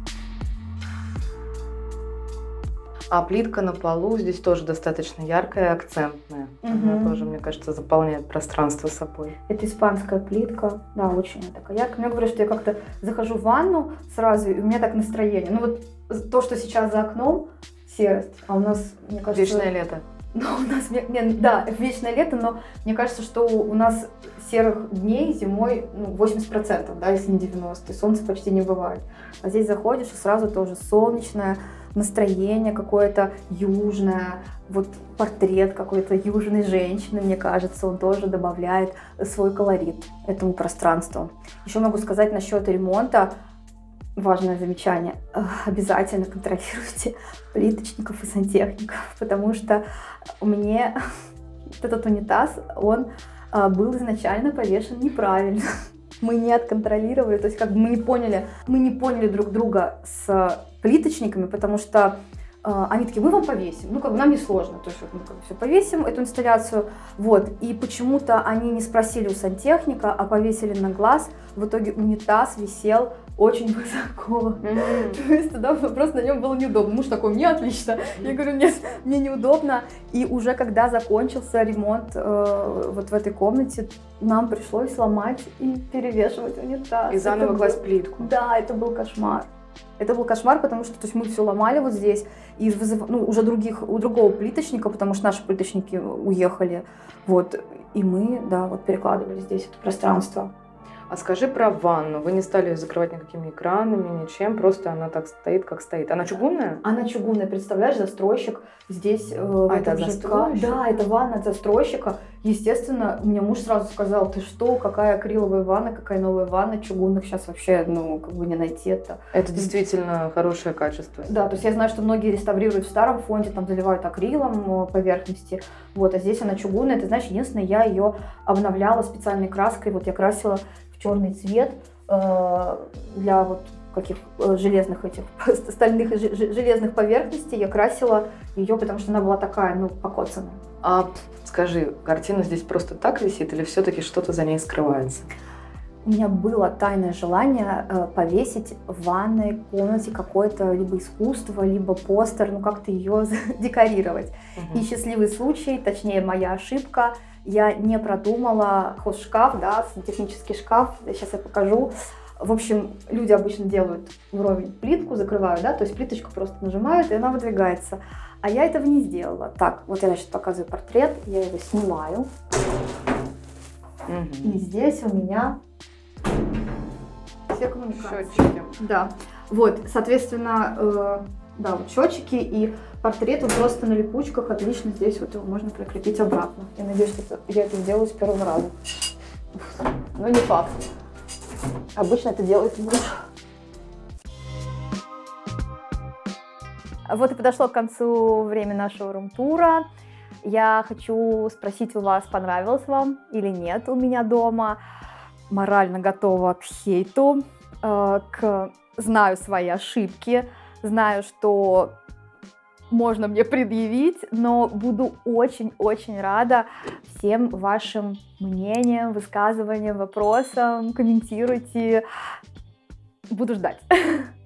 А плитка на полу здесь тоже достаточно яркая, акцентная. Угу. Она тоже, мне кажется, заполняет пространство собой. Это испанская плитка, да, очень такая яркая. Мне говорят, что я как-то захожу в ванну сразу, и у меня так настроение. Ну вот то, что сейчас за окном, серость, а у нас, мне кажется... Вечное лето. Ну, у нас, не, да, вечное лето, но мне кажется, что у нас серых дней зимой ну, восемьдесят процентов, да, если не девяносто процентов, и солнца почти не бывает. А здесь заходишь, и сразу тоже солнечное настроение какое-то южное, вот портрет какой-то южной женщины, мне кажется, он тоже добавляет свой колорит этому пространству. Еще могу сказать насчет ремонта. Важное замечание. Обязательно контролируйте плиточников и сантехников, потому что мне этот унитаз, он был изначально повешен неправильно. Мы не отконтролировали, то есть как бы мы не поняли, мы не поняли друг друга с плиточниками, потому что они такие, мы вам повесим, ну как бы нам не сложно, то есть вот мы как бы все повесим, эту инсталляцию, вот, и почему-то они не спросили у сантехника, а повесили на глаз, в итоге унитаз висел очень высоко, mm-hmm. то есть тогда просто на нем было неудобно, муж такой, мне отлично, я говорю, нет, мне неудобно, и уже когда закончился ремонт э, вот в этой комнате, нам пришлось ломать и перевешивать унитаз. И заново класть плитку. Да, это был кошмар. Это был кошмар, потому что то есть мы все ломали вот здесь, и вызыв... ну, уже других, у другого плиточника, потому что наши плиточники уехали, вот, и мы, да, вот перекладывали здесь это пространство. А скажи про ванну. Вы не стали ее закрывать никакими экранами, ничем, просто она так стоит, как стоит. Она чугунная? Она чугунная, представляешь, застройщик здесь. Э, а это застройщик? Да, это ванна от застройщика. Естественно, мне муж сразу сказал, ты что, какая акриловая ванна, какая новая ванна, чугунных сейчас вообще, ну, как бы не найти это. Это действительно хорошее качество. Да, то есть я знаю, что многие реставрируют в старом фонде, там заливают акрилом поверхности, вот, а здесь она чугунная. Ты знаешь, единственное, я ее обновляла специальной краской, вот я красила в черный цвет э, для вот каких э, железных этих стальных и железных поверхностей. Я красила ее, потому что она была такая, ну, покоцанная. А скажи, картина здесь просто так висит или все-таки что-то за ней скрывается? У меня было тайное желание э, повесить в ванной комнате какое-то либо искусство, либо постер, ну как-то ее декорировать. Угу. И счастливый случай, точнее моя ошибка, я не продумала хозшкаф, да, сантехнический шкаф, сейчас я покажу. В общем, люди обычно делают вровень плитку, закрывают, да, то есть плиточку просто нажимают, и она выдвигается. А я этого не сделала. Так, вот я, значит, показываю портрет, я его снимаю. Угу. И здесь у меня все коммуникации. Счетчики. Да. Вот, соответственно, э, да, вот счетчики и портрет вот просто на липучках. Отлично, здесь вот его можно прикрепить обратно. Я надеюсь, что я это сделаю с первого раза. Но не факт. Обычно это делает муж. Вот и подошло к концу время нашего рум-тура. Я хочу спросить у вас, понравилось вам или нет у меня дома. Морально готова к хейту. э, к... знаю свои ошибки, знаю, что можно мне предъявить, но буду очень-очень рада всем вашим мнениям, высказываниям, вопросам. Комментируйте. Буду ждать.